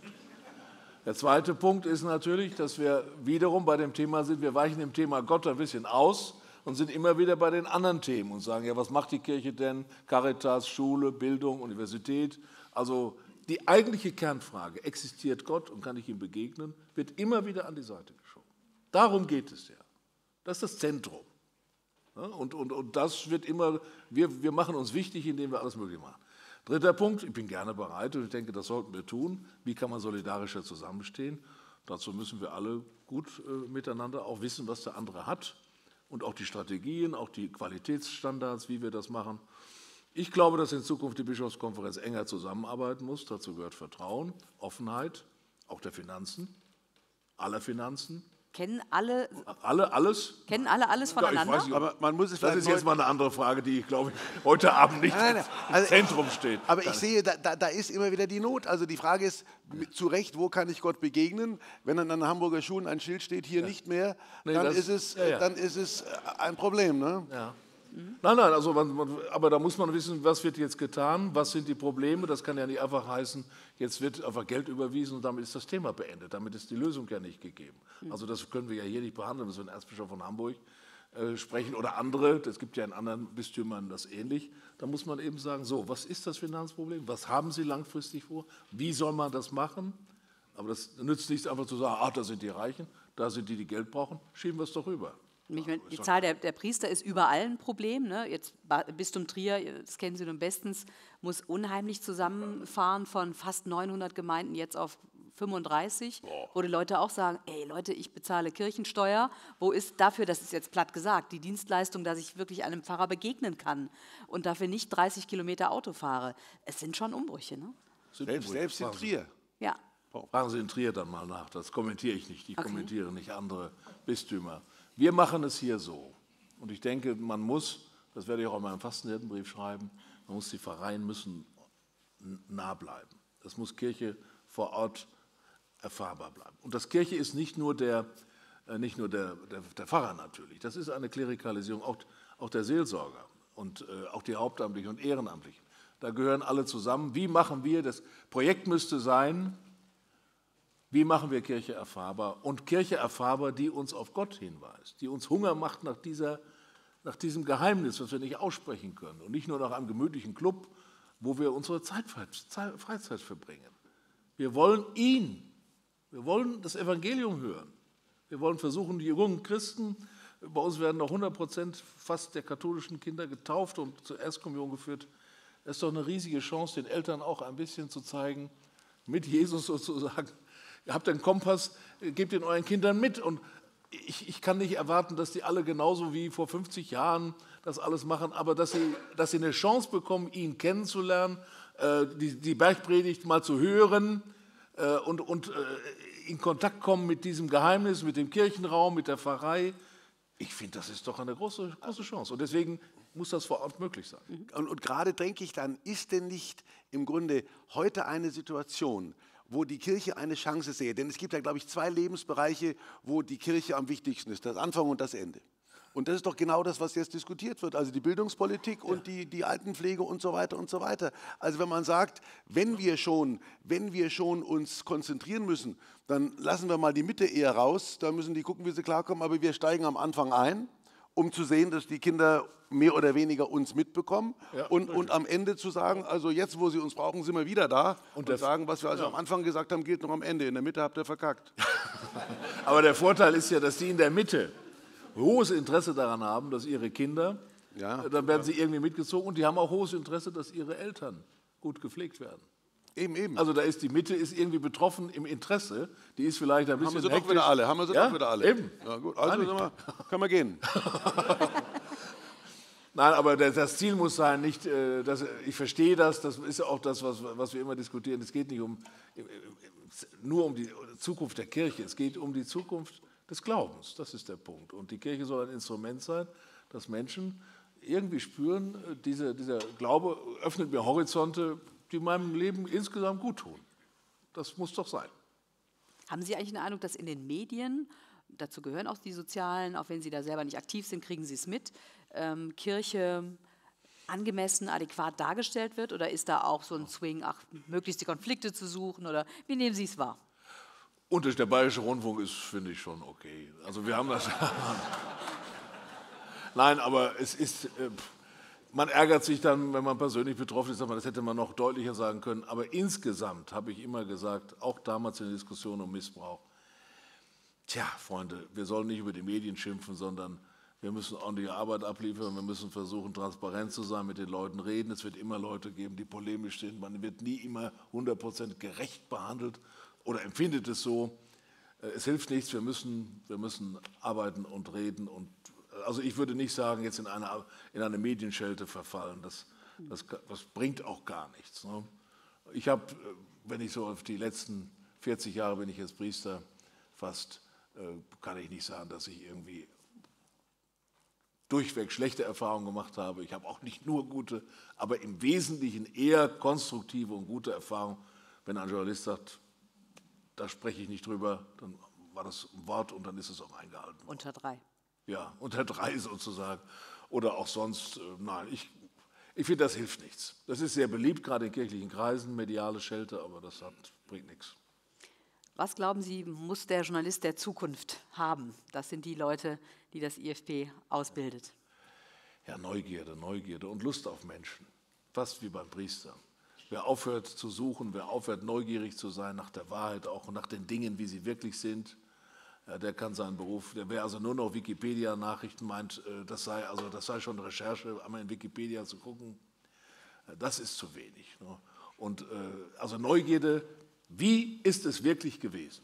Der zweite Punkt ist natürlich, dass wir wiederum bei dem Thema sind, wir weichen dem Thema Gott ein bisschen aus und sind immer wieder bei den anderen Themen und sagen, ja, was macht die Kirche denn? Caritas, Schule, Bildung, Universität. Also die eigentliche Kernfrage, existiert Gott und kann ich ihm begegnen, wird immer wieder an die Seite geschoben. Darum geht es ja. Das ist das Zentrum. Ja, und, und, und das wird immer, wir, wir machen uns wichtig, indem wir alles Mögliche machen. Dritter Punkt, ich bin gerne bereit und ich denke, das sollten wir tun. Wie kann man solidarischer zusammenstehen? Dazu müssen wir alle gut äh, miteinander auch wissen, was der andere hat und auch die Strategien, auch die Qualitätsstandards, wie wir das machen. Ich glaube, dass in Zukunft die Bischofskonferenz enger zusammenarbeiten muss. Dazu gehört Vertrauen, Offenheit, auch der Finanzen, aller Finanzen. Kennen alle, alle alles? Kennen alle alles voneinander? Ja, ich weiß nicht, aber man muss es das ist jetzt mal eine andere Frage, die, glaube ich, heute Abend nicht nein, nein, nein. Also, im Zentrum steht. Aber ich sehe, da, da, da ist immer wieder die Not. Also die Frage ist, zu Recht, wo kann ich Gott begegnen? Wenn an den Hamburger Schulen ein Schild steht, hier ja. nicht mehr, nee, dann, das, ist es, ja, ja. dann ist es ein Problem. Ne? Ja. Mhm. Nein, nein, also man, man, aber da muss man wissen, was wird jetzt getan, was sind die Probleme. Das kann ja nicht einfach heißen, jetzt wird einfach Geld überwiesen und damit ist das Thema beendet. Damit ist die Lösung ja nicht gegeben. Mhm. Also das können wir ja hier nicht behandeln, das ist ein Erzbischof von Hamburg äh, sprechen oder andere, das gibt ja in anderen Bistümern das ähnlich. Da muss man eben sagen, so, was ist das Finanzproblem, was haben Sie langfristig vor, wie soll man das machen? Aber das nützt nichts einfach zu sagen, ach, da sind die Reichen, da sind die, die Geld brauchen, schieben wir es doch rüber. Die Zahl der, der Priester ist überall ein Problem. Ne? Jetzt Bistum Trier, das kennen Sie nun bestens, muss unheimlich zusammenfahren von fast neunhundert Gemeinden jetzt auf fünfunddreißig, wo die Leute auch sagen, ey Leute, ich bezahle Kirchensteuer, wo ist dafür, das ist jetzt platt gesagt, die Dienstleistung, dass ich wirklich einem Pfarrer begegnen kann und dafür nicht dreißig Kilometer Auto fahre. Es sind schon Umbrüche, ne? Selbst, selbst in Trier. Ja. Fragen Sie in Trier dann mal nach, das kommentiere ich nicht, ich okay. kommentiere nicht andere Bistümer. Wir machen es hier so und ich denke, man muss, das werde ich auch in meinem Fastenhirtenbrief schreiben, man muss, die Pfarreien müssen nah bleiben. Das muss Kirche vor Ort erfahrbar bleiben. Und das Kirche ist nicht nur der, äh, nicht nur der, der, der Pfarrer natürlich, das ist eine Klerikalisierung, auch, auch der Seelsorger und äh, auch die Hauptamtlichen und Ehrenamtlichen. Da gehören alle zusammen. Wie machen wir, das Projekt müsste sein, wie machen wir Kirche erfahrbar? Und Kirche erfahrbar, die uns auf Gott hinweist, die uns Hunger macht nach, dieser, nach diesem Geheimnis, was wir nicht aussprechen können. Und nicht nur nach einem gemütlichen Club, wo wir unsere Zeit, Freizeit verbringen. Wir wollen ihn, wir wollen das Evangelium hören. Wir wollen versuchen, die jungen Christen, bei uns werden noch hundert Prozent fast der katholischen Kinder getauft und zur Erstkommunion geführt. Das ist doch eine riesige Chance, den Eltern auch ein bisschen zu zeigen, mit Jesus sozusagen, ihr habt einen Kompass, gebt ihn euren Kindern mit. Und ich, ich kann nicht erwarten, dass die alle genauso wie vor fünfzig Jahren das alles machen, aber dass sie, dass sie eine Chance bekommen, ihn kennenzulernen, äh, die, die Bergpredigt mal zu hören äh, und, und äh, in Kontakt kommen mit diesem Geheimnis, mit dem Kirchenraum, mit der Pfarrei. Ich finde, das ist doch eine große, große Chance. Und deswegen muss das vor Ort möglich sein. Und, und gerade denke ich dann, ist denn nicht im Grunde heute eine Situation, wo die Kirche eine Chance sehe? Denn es gibt ja, glaube ich, zwei Lebensbereiche, wo die Kirche am wichtigsten ist, das Anfang und das Ende. Und das ist doch genau das, was jetzt diskutiert wird, also die Bildungspolitik ja. und die, die Altenpflege und so weiter und so weiter. Also wenn man sagt, wenn wir schon, wenn wir schon uns konzentrieren müssen, dann lassen wir mal die Mitte eher raus, da müssen die gucken, wie sie klarkommen, aber wir steigen am Anfang ein, um zu sehen, dass die Kinder mehr oder weniger uns mitbekommen ja, und, und am Ende zu sagen, also jetzt, wo sie uns brauchen, sind wir wieder da und, und sagen, was wir also ja. am Anfang gesagt haben, gilt noch am Ende. In der Mitte habt ihr verkackt. Aber der Vorteil ist ja, dass die in der Mitte hohes Interesse daran haben, dass ihre Kinder, ja, dann werden sie irgendwie mitgezogen und die haben auch hohes Interesse, dass ihre Eltern gut gepflegt werden. Eben, eben. Also da ist die Mitte ist irgendwie betroffen im Interesse. Die ist vielleicht ein bisschen Haben wir sie doch wieder alle. Haben wir sie ja? doch wieder alle. Eben. Ja, gut. Also wir, können wir gehen. Nein, aber das Ziel muss sein, nicht, dass, ich verstehe das, das ist ja auch das, was, was wir immer diskutieren. Es geht nicht um, nur um die Zukunft der Kirche, es geht um die Zukunft des Glaubens. Das ist der Punkt. Und die Kirche soll ein Instrument sein, dass Menschen irgendwie spüren, diese, dieser Glaube öffnet mir Horizonte, die meinem Leben insgesamt gut tun. Das muss doch sein. Haben Sie eigentlich den Eindruck, dass in den Medien, dazu gehören auch die Sozialen, auch wenn Sie da selber nicht aktiv sind, kriegen Sie es mit, ähm, Kirche angemessen, adäquat dargestellt wird? Oder ist da auch so ein Swing, ach, möglichst die Konflikte zu suchen? Oder wie nehmen Sie es wahr? Und der Bayerische Rundfunk ist, finde ich, schon okay. Also wir haben das... Nein, aber es ist... Äh, Man ärgert sich dann, wenn man persönlich betroffen ist, sagt man, das hätte man noch deutlicher sagen können. Aber insgesamt habe ich immer gesagt, auch damals in der Diskussion um Missbrauch, tja, Freunde, wir sollen nicht über die Medien schimpfen, sondern wir müssen ordentliche Arbeit abliefern, wir müssen versuchen, transparent zu sein, mit den Leuten reden. Es wird immer Leute geben, die polemisch sind. Man wird nie immer hundert Prozent gerecht behandelt oder empfindet es so. Es hilft nichts, wir müssen, wir müssen arbeiten und reden und also ich würde nicht sagen, jetzt in eine, in eine Medienschelte verfallen. Das, das, das bringt auch gar nichts. Ne? Ich habe, wenn ich so auf die letzten vierzig Jahre bin ich jetzt Priester, fast kann ich nicht sagen, dass ich irgendwie durchweg schlechte Erfahrungen gemacht habe. Ich habe auch nicht nur gute, aber im Wesentlichen eher konstruktive und gute Erfahrungen. Wenn ein Journalist sagt, da spreche ich nicht drüber, dann war das ein Wort und dann ist es auch eingehalten worden. Unter drei. Ja, unter drei sozusagen. Oder auch sonst, äh, nein, ich, ich finde, das hilft nichts. Das ist sehr beliebt, gerade in kirchlichen Kreisen, mediale Schelte, aber das hat, bringt nichts. Was glauben Sie, muss der Journalist der Zukunft haben? Das sind die Leute, die das I F P ausbildet. Ja, Neugierde, Neugierde und Lust auf Menschen. Fast wie beim Priester. Wer aufhört zu suchen, wer aufhört neugierig zu sein nach der Wahrheit, auch nach den Dingen, wie sie wirklich sind, ja, der kann seinen Beruf, der wer also nur noch Wikipedia-Nachrichten meint, das sei, also das sei schon Recherche, einmal in Wikipedia zu gucken, das ist zu wenig. Ne? Und also Neugierde, Wie ist es wirklich gewesen?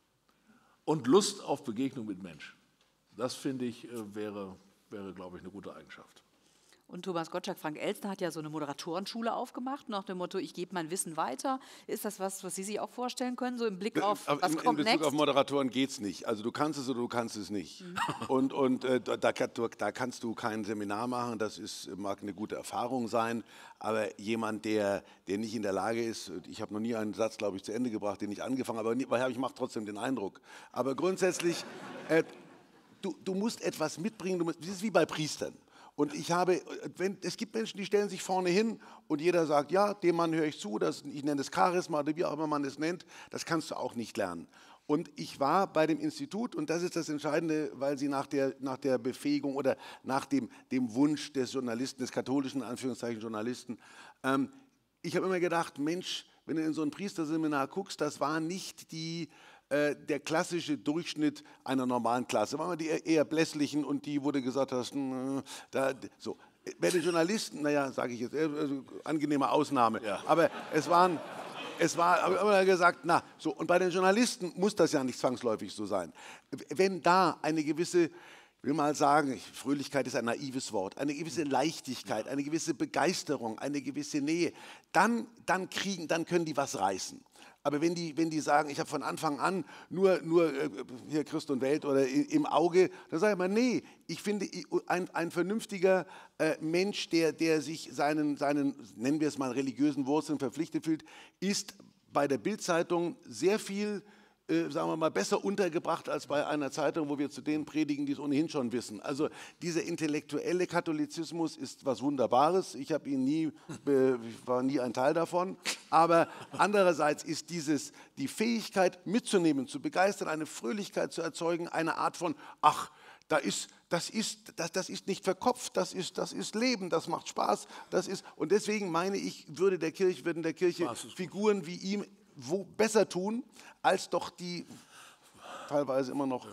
Und Lust auf Begegnung mit Menschen. Das, finde ich, wäre, wäre, glaube ich, eine gute Eigenschaft. Und Thomas Gottschalk, Frank Elstner hat ja so eine Moderatorenschule aufgemacht, nach dem Motto, ich gebe mein Wissen weiter. Ist das was, was Sie sich auch vorstellen können, so im Blick auf, was in, kommt in Bezug next? auf Moderatoren geht es nicht. Also du kannst es oder du kannst es nicht. Mhm. Und, und äh, da, da kannst du kein Seminar machen, das ist, mag eine gute Erfahrung sein, aber jemand, der, der nicht in der Lage ist, ich habe noch nie einen Satz, glaube ich, zu Ende gebracht, den ich angefangen habe, aber ich mache trotzdem den Eindruck. Aber grundsätzlich, äh, du, du musst etwas mitbringen, du musst, das ist wie bei Priestern. Und ich habe, wenn, es gibt Menschen, die stellen sich vorne hin und jeder sagt, ja, dem Mann höre ich zu, das, ich nenne es Charisma oder wie auch immer man es nennt, das kannst du auch nicht lernen. Und ich war bei dem Institut, und das ist das Entscheidende, weil Sie nach der, nach der Befähigung oder nach dem, dem Wunsch des Journalisten, des katholischen Anführungszeichen Journalisten, ähm, ich habe immer gedacht, Mensch, wenn du in so ein Priesterseminar guckst, das war nicht die... der klassische Durchschnitt einer normalen Klasse. Waren wir die eher blässlichen und die, wo du gesagt hast, mh, da, so. Bei den Journalisten, naja, sage ich jetzt, äh, angenehme Ausnahme, ja. aber es waren, es war, habe ich immer gesagt, na, so. Und bei den Journalisten muss das ja nicht zwangsläufig so sein. Wenn da eine gewisse, ich will mal sagen, Fröhlichkeit ist ein naives Wort, eine gewisse Leichtigkeit, eine gewisse Begeisterung, eine gewisse Nähe, dann, dann kriegen, dann können die was reißen. Aber wenn die, wenn die sagen, ich habe von Anfang an nur, nur äh, hier Christ und Welt oder im Auge, dann sage ich mal, nee, ich finde, ein, ein vernünftiger äh, Mensch, der, der sich seinen, seinen, nennen wir es mal, religiösen Wurzeln verpflichtet fühlt, ist bei der Bild-Zeitung sehr viel, äh, sagen wir mal, besser untergebracht als bei einer Zeitung, wo wir zu denen predigen, die es ohnehin schon wissen. Also dieser intellektuelle Katholizismus ist was Wunderbares. Ich habe ihn nie, äh, ich war nie ein Teil davon. Aber andererseits ist dieses, die Fähigkeit mitzunehmen, zu begeistern, eine Fröhlichkeit zu erzeugen, eine Art von, ach, da ist, das, ist, das, das ist nicht verkopft, das ist, das ist Leben, das macht Spaß. Das ist, und deswegen meine ich, würde der Kirche, würden der Kirche Figuren wie ihm wo besser tun, als doch die teilweise immer noch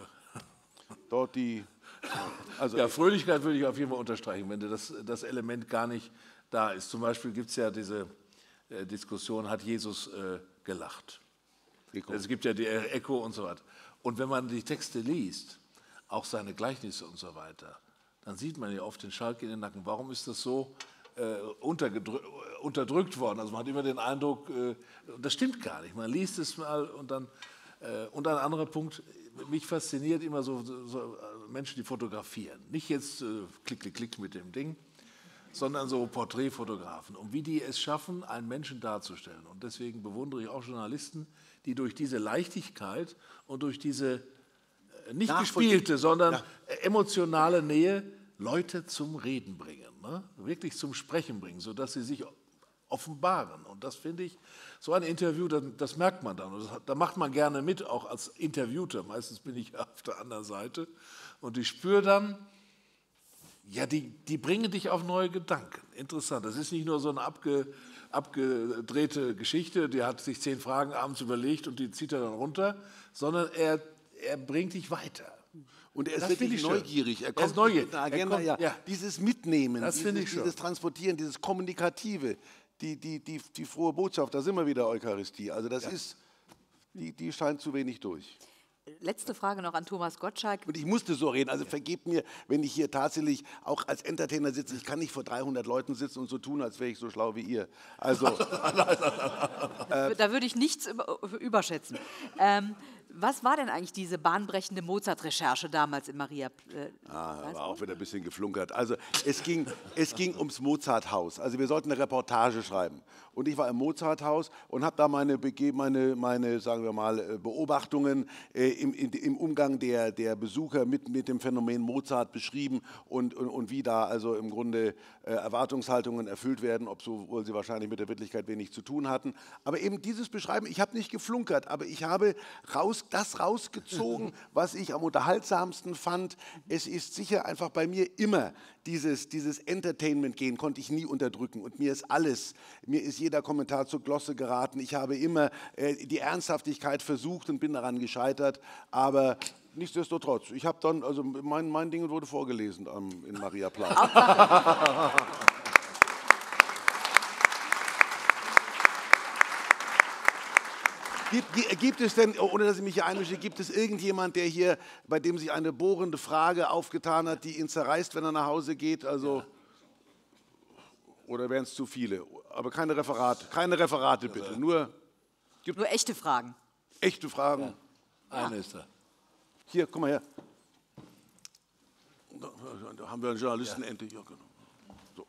dort die... Also ja, Fröhlichkeit würde ich auf jeden Fall unterstreichen, wenn das, das Element gar nicht da ist. Zum Beispiel gibt es ja diese äh, Diskussion, hat Jesus äh, gelacht? Echo. Es gibt ja die Echo und so weiter. Und wenn man die Texte liest, auch seine Gleichnisse und so weiter, dann sieht man ja oft den Schalk in den Nacken. Warum ist das so äh, unterdrückt worden? Also man hat immer den Eindruck, äh, das stimmt gar nicht. Man liest es mal und dann... Äh, und ein anderer Punkt, mich fasziniert immer so, so Menschen, die fotografieren. Nicht jetzt äh, klick, klick, klick mit dem Ding, sondern so Porträtfotografen. Und wie die es schaffen, einen Menschen darzustellen. Und deswegen bewundere ich auch Journalisten, die durch diese Leichtigkeit und durch diese äh, nicht gespielte, sondern ja. emotionale Nähe Leute zum Reden bringen, ne? Wirklich zum Sprechen bringen, sodass sie sich offenbaren. Und das finde ich, so ein Interview, das, das merkt man dann. Und das, da macht man gerne mit, auch als Interviewter. Meistens bin ich auf der anderen Seite. Und ich spüre dann, ja, die, die bringen dich auf neue Gedanken. Interessant. Das ist nicht nur so eine abge, abgedrehte Geschichte, die hat sich zehn Fragen abends überlegt und die zieht er dann runter, sondern er, er bringt dich weiter. Und er ist das wirklich neugierig. Er, kommt er ist neugierig. Mit einer Agenda, kommt, ja. Ja. Dieses Mitnehmen, das dieses, ich schon. dieses Transportieren, dieses Kommunikative, die, die, die, die frohe Botschaft, da sind wir wieder Eucharistie. Also das ja. ist, die, die scheint zu wenig durch. Letzte Frage noch an Thomas Gottschalk. Und ich musste so reden, also vergebt mir, wenn ich hier tatsächlich auch als Entertainer sitze. Ich kann nicht vor dreihundert Leuten sitzen und so tun, als wäre ich so schlau wie ihr. Also, äh, da würde ich nichts über, überschätzen. Ähm, was war denn eigentlich diese bahnbrechende Mozart-Recherche damals in Maria? Äh, ah, war auch wieder ein bisschen geflunkert. Also es ging, es ging ums Mozarthaus. Also wir sollten eine Reportage schreiben. Und ich war im Mozarthaus und habe da meine, meine, meine, sagen wir mal, Beobachtungen äh, im, im Umgang der, der Besucher mit, mit dem Phänomen Mozart beschrieben und, und, und wie da also im Grunde äh, Erwartungshaltungen erfüllt werden, obwohl sie wahrscheinlich mit der Wirklichkeit wenig zu tun hatten. Aber eben dieses Beschreiben, ich habe nicht geflunkert, aber ich habe raus, das rausgezogen, was ich am unterhaltsamsten fand. Es ist sicher einfach bei mir immer dieses, dieses Entertainment-Gehen, konnte ich nie unterdrücken. Und mir ist alles, mir ist jeder Kommentar zur Glosse geraten. Ich habe immer äh, die Ernsthaftigkeit versucht und bin daran gescheitert. Aber nichtsdestotrotz, ich habe dann, also mein, mein Ding wurde vorgelesen ähm, in Mariaplatz. Gibt, gibt es denn, ohne dass ich mich hier einmische, gibt es irgendjemand, der hier, bei dem sich eine bohrende Frage aufgetan hat, die ihn zerreißt, wenn er nach Hause geht? Also, oder wären es zu viele? Aber keine Referate, keine Referate bitte. Nur, gibt Nur echte Fragen. Echte Fragen. Ja. Eine ist da. Hier, komm mal her. Da, da haben wir einen Journalisten ja. endlich. Ja, genau. So.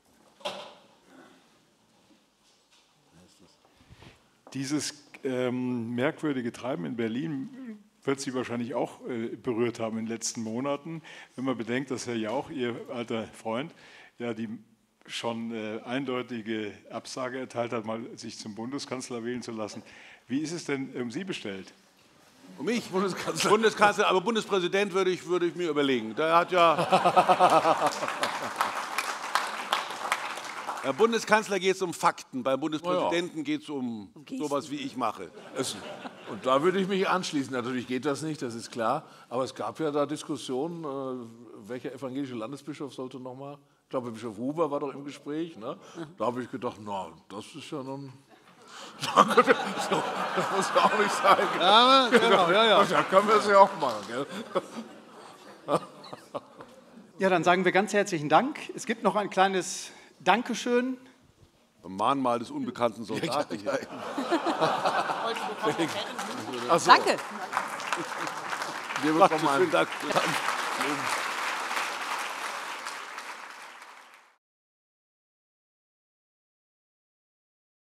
Dieses ähm, merkwürdige Treiben in Berlin wird Sie wahrscheinlich auch äh, berührt haben in den letzten Monaten. Wenn man bedenkt, dass Herr Jauch, Ihr alter Freund, ja die schon äh, eindeutige Absage erteilt hat, mal sich zum Bundeskanzler wählen zu lassen. Wie ist es denn um Sie bestellt? Um mich? Bundeskanzler. Bundeskanzler, aber Bundespräsident würde ich, würde ich mir überlegen. Der hat ja... Beim Bundeskanzler geht es um Fakten, beim Bundespräsidenten geht es um, um sowas, wie ich mache. Es, und da würde ich mich anschließen. Natürlich geht das nicht, das ist klar. Aber es gab ja da Diskussionen, äh, welcher evangelische Landesbischof sollte noch mal... Ich glaube, Bischof Huber war doch im Gespräch. Ne? Da habe ich gedacht, na, das ist ja nun... das muss ja auch nicht sein. Gell? Ja, genau, ja, ja. Da können wir es ja auch machen. Gell? Ja, dann sagen wir ganz herzlichen Dank. Es gibt noch ein kleines Dankeschön. Mahnmal des unbekannten Soldaten. Ja, ja, ja. So. Danke. Wir bekommen einen Dank.